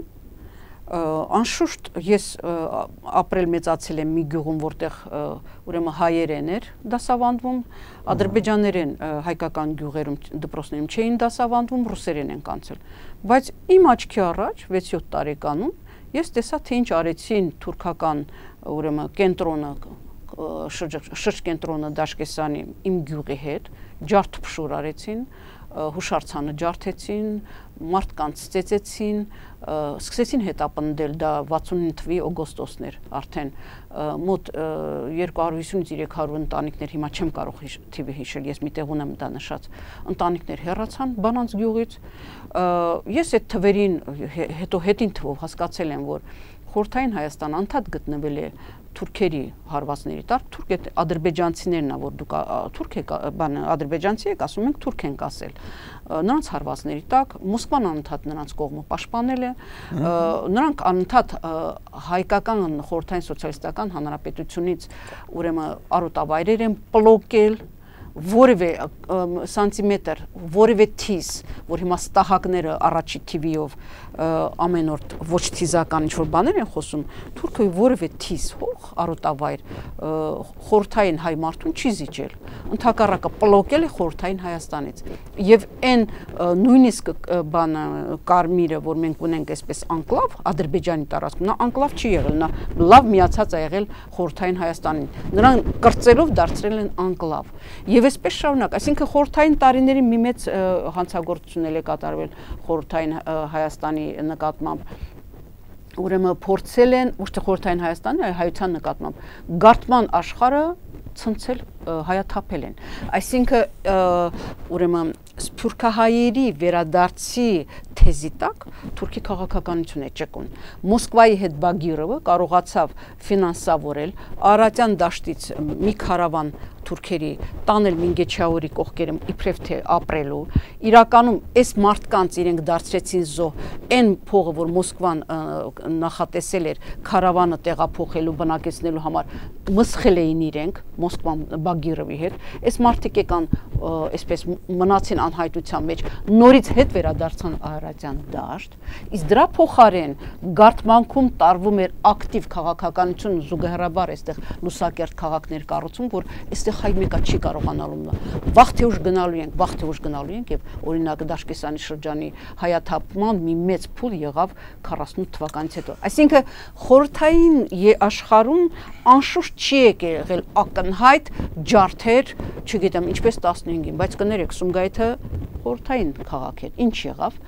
Անշուշտ ես ապրել մեծացել եմ մի գյուղում, որտեղ ուրեմն հայերեն էր դասավանդվում, ադրբեջաներեն հայկական գյուղերում դպրոցներում չէին դասավանդվում, ռուսերեն են կանցել։ Բայց իմ աչքի առաջ 6-7 տարեկանում ես տեսա, թե ինչ արեցին թուրքական ուրեմն կենտրոնը շրջկենտրոնը Դաշկեսանի իմ գյուղի հետ, ջարդփշուր արեցին, հուշարձանը ջարդեցին, մարդկանց ծեծեցին, սկսեցին հետապնդել, դա 69 թվականի օգոստոսն էր արդեն, մոտ 250-ից 300 ընտանիքներ, հիմա չեմ կարող թիվը հիշել, ես միտեղ ունեմ դա նշած, ընտանիքներ հեռացան Բանանց գյուղից, ես այդ թվերին հետո հետին թվով հասկացել եմ, որ խորհրդային Հայաստան անդադ գտնվել է թուրքերի հարվածների տակ, թուրք այդ ադրբեջանցիներն ա, որ դուք թուրք եք, ադրբեջանցի եք, ասում ենք թուրք ենք ասել, նրանց հարվածների տակ, Մոսկվան անընդհատ նրանց կողմը պաշտպանել է, նրանք անընդհատ հայկական խորհրդային սոցիալիստական հանրապետությունից ուրեմն արոտավայրեր են պլոկել, որևէ սանտիմետր, որևէ թիս, որ հիմա ստահակները առաջի թիվիով ամեն օր ոչ թիզական ինչ-որ բաներ են խոսում, թուրքը որևէ թիս, հող, արոտավայր, խորհրդային հայ մարդուն չի զիջել, ընդհակառակը պլոկել է խորհրդային Հայաստանից, եւ այն նույնիսկ բանը կարմիրը, որ մենք ունենք այսպես անկլավ, Ադրբեջանի տարածքում, նա անկլավ չի եղել, նա լավ միացած է եղել խորհրդային Հայաստանին, նրան կրծելով դարձրել են անկլավ, եւ այսպես շարունակ, այսինքն խորհրդային տարիների մի մեծ հանցագործություն է կատարվել խորհրդային Հայաստանի նկատմամբ, ուրեմն փորձել են ոչ թե խորհրդային Հայաստանի, այլ հայության նկատմամբ գարթման աշխարհը ցնցել հայաթափել են, այսինքն ուրեմն սփյուռքահայերի վերադարձի թեզի տակ թուրքի քաղաքականություն է ճկուն։ Մոսկվայի հետ Բագիրովը կարողացավ ֆինանսավորել Արարատյան դաշտից մի քարավան թուրքերի տանել Մինգեչաուրի կողքերը իբրև թե ապրելու, իրականում այս մարդկանց իրենք դարձրեցին զոհ, այն փողը, որ Մոսկվան նախատեսել էր քարավանը տեղափոխելու, բնակեցնելու համար, մսխել էին իրենք Մոսկվան Բագիրովի հետ, այս մարդիկ եկան այսպես մնացին անհայտության մեջ, նորից հետ վերադարձան Արարատյան դաշտ, իսկ դրա փոխարեն գարթմանքում տարվում էր ակտիվ քաղաքականություն, զուգահեռաբար այստեղ լուսակերտ քաղաքներ կառուցում, որ այստեղ հայ մեկը չի կարողանալու վաղ թե ուշ գնալու ենք եւ օրինակ Դաշկեսանի շրջանի հայաթափման մի մեծ փուլ եղավ 48 թվականից հետո, այսինքն խորհրդային աշխարհում անշուշտ չի եղել ակնհայտ ջարդեր, չգիտեմ, ինչպես 15-ին, բայց կներեք Սումգայիթը խորհրդային քաղաք էր, ինչ եղավ,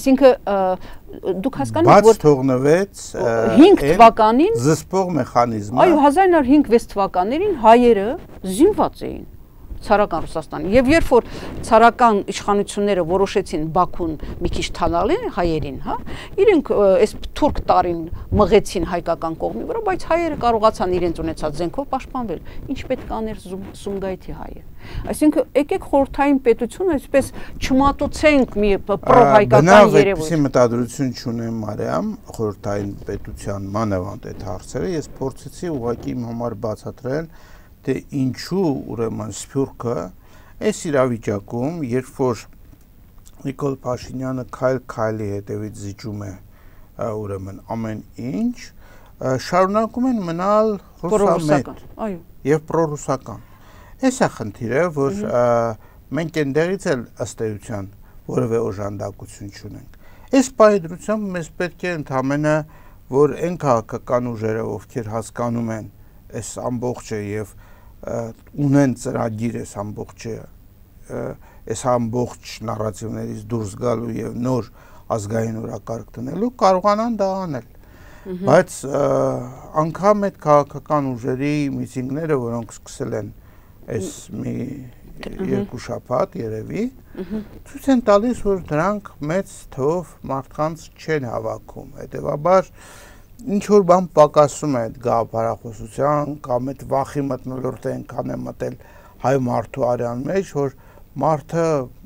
այսինքն դուք հասկանում եք, որ թողնվեց 5 թվականին զսպող մեխանիզմը, այո 1905-6 թվականներին հայերը զինված էին, ցարական Ռուսաստանի։ Եվ երբ որ ցարական իշխանությունները որոշեցին Բաքուն մի քիչ թալալեն հայերին, հա, իրենք այս թուրք տարին մղեցին հայկական կողմի վրա, բայց հայերը կարողացան իրենց ունեցած զենքով պաշտպանվել։ Ինչ պետք աներ Սումգայիթի հայը։ Այսինքն եկեք խորհրդային պետությունը այսպես չմատուցենք մի պրոհայկական երևույթ։ Բնավ մտադրություն չունեմ Մարիամ խորհրդային պետության մանավանդ այդ հարցերը, ես փորձեցի ուղղակի իմ համար բացատրել, թե ինչու ուրեմն Սփյուռքը այս իրավիճակում, երբ որ Նիկոլ Փաշինյանը քայլ-քայլի հետևից զիջում է ուրեմն ամեն ինչ, շարունակում են մնալ ռուսամետ եւ պրոռուսական։ Այս է խնդիրը, որ մենք այնտեղից էլ ըստ էության որևէ օժանդակություն չունենք։ Այս պայդրությամբ մեզ պետք է ընդհանրապես, որ այն քաղաքական ուժերը, ովքեր հասկանում են այս ամբողջը եւ ունեն ծրագիր այս ամբողջը, այս ամբողջ նարատիվներից դուրս գալու եւ նոր ազգային օրակարգ տնելու, կարողանան դա անել։ Բայց անգամ այդ քաղաքական ուժերի միտինգները, որոնք սկսել են այս մի երկու շաբաթ երևի, ցույց են տալիս, որ դրանք մեծ թվով մարդկանց չեն հավաքում։ Հետևաբար ինչ որ բան պակասում է այդ գաղափարախոսության կամ այդ վախի մթնոլորտը այնքան է մտել հայ մարդու արյան մեջ, որ մարդը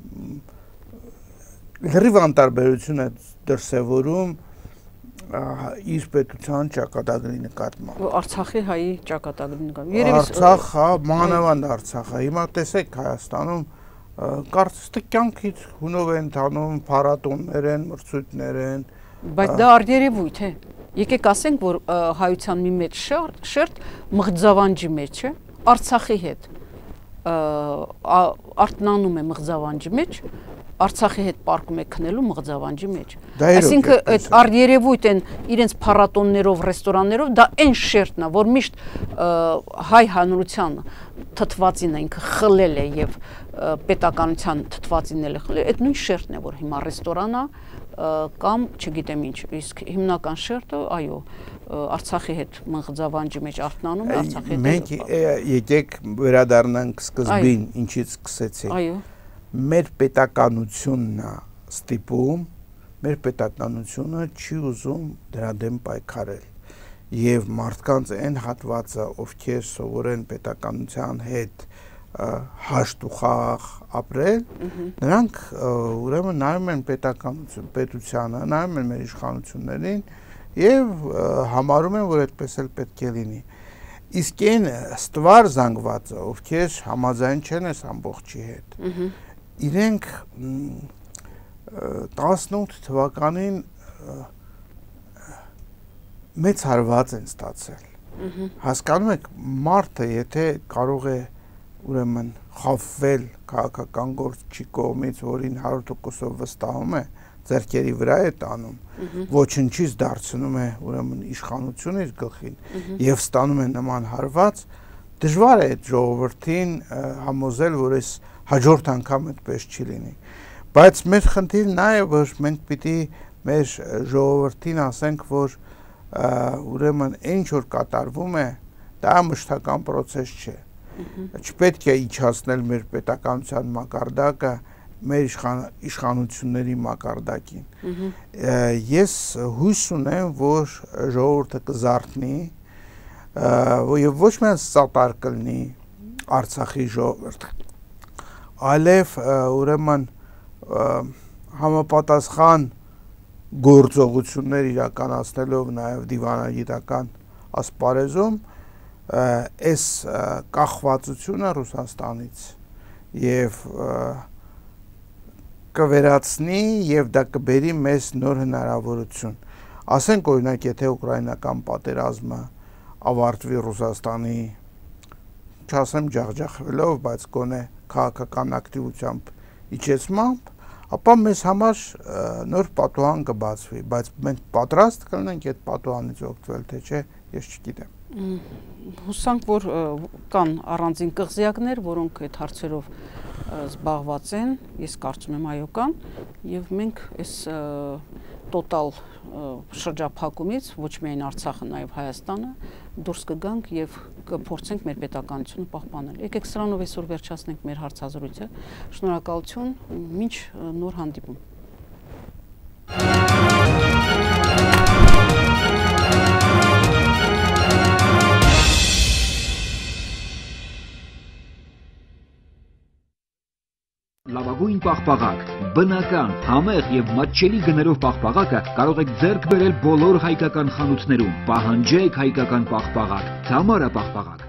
լրիվ անտարբերություն է դրսևորում իր պետության ճակատագրի նկատմամբ։ Արցախի հայի ճակատագրի նկատմամբ։ Արցախ, հա, մանավանդ Արցախը։ Հիմա տեսեք Հայաստանում կարծես թե կյանքից հունով են տանում, փառատոններ են, մրցույթներ են։ Բայց դա արդյերևույթ է։ Եկեք ասենք, որ հայության մի մեծ շերտ մղձավանջի մեջ է, Արցախի հետ արտնանում է մղձավանջի մեջ, Արցախի հետ պարկում է քնելու մղձավանջի մեջ։ Այսինքն այդ արդյերևույթ են իրենց փառատոններով, ռեստորաններով, դա այն շերտն է, որ միշտ հայ հանրության թթվածին ինքը խլել է եւ պետականության թթվածին էլ է խլել, այդ նույն շերտն է, որ հիմա ռեստորանա կամ չգիտեմ ինչ, իսկ հիմնական շերտը, այո, Արցախի հետ մղձավանջի մեջ արտնանում է, Արցախի հետ։ Մենք եկեք վերադառնանք սկզբին, ինչից սկսեցինք։ Այո։ Մեր պետականությունն է ստիպում, մեր պետականությունը չի ուզում դրա դեմ պայքարել եւ մարդկանց այն հատվածը, ովքեր սովորեն պետականության հետ հաշտ ու խաղ ապրել, նրանք ուրեմն նայում են պետությանը, նայում են մեր իշխանություններին եւ համարում են, որ այդպես էլ պետք է լինի։ Իսկ այն ստվար զանգվածը, ովքեր համաձայն չեն այս ամբողջի հետ, իրենք 18 թվականին մեծ հարված են ստացել։ Հասկանում եք, մարդը եթե կարող է ուրեմն խավվել քաղաքական գործչի կողմից, որին 100%-ով վստահում է, ձեռքերի վրա է տանում, ոչնչից դարձնում է ուրեմն իշխանություն իր գլխին եւ ստանում է նման հարված, դժվար է այդ ժողովրդին համոզել, որ այս հաջորդ անգամ այդպես չի լինի։ Բայց մեր խնդիրն նա է, որ մենք պիտի մեր ժողովրդին ասենք, որ ուրեմն ինչ որ կատարվում է, դա մշտական process չէ։ Չպետք է իջացնել մեր պետականության մակարդակը մեր իշխանությունների մակարդակին։ Ես հույս ունեմ, որ ժողովուրդը կզարթնի եւ ոչ միայն սատար կլինի Արցախի ժողովուրդը, այլև ուրեմն համապատասխան գործողություններ իրականացնելով նաեւ դիվանագիտական ասպարեզում այս կախվածությունը Ռուսաստանից եւ կվերացնի եւ դա կբերի մեզ նոր հնարավորություն։ Ասենք օրինակ, եթե ուկրաինական պատերազմը ավարտվի Ռուսաստանի, չասեմ ջախջախվելով, բայց գոնե քաղաքական ակտիվությամբ իջեցմամբ, ապա մեզ համար նոր պատուհան կբացվի, բայց մենք պատրաստ կլինենք այդ պատուհանից օգտվել, թե չէ, ես չգիտեմ։ Հուսանք, որ կան առանձին կղզիակներ, որոնք այդ հարցերով զբաղված են, ես կարծում եմ այո կան, եւ մենք այս տոտալ շրջափակումից ոչ միայն Արցախը, նաև Հայաստանը դուրս կգանք եւ կփորձենք մեր պետականությունը պահպանել։ Եկեք սրանով այսօր վերջացնենք մեր հարցազրույցը։ Շնորհակալություն, մինչ նոր հանդիպում։ Լավագույն պաղպաղակ, բնական, համեղ եւ մատչելի գներով պաղպաղակը կարող եք ձեռք բերել բոլոր հայկական խանութներում։ Պահանջեք հայկական պաղպաղակ, Թամարա պաղպաղակ։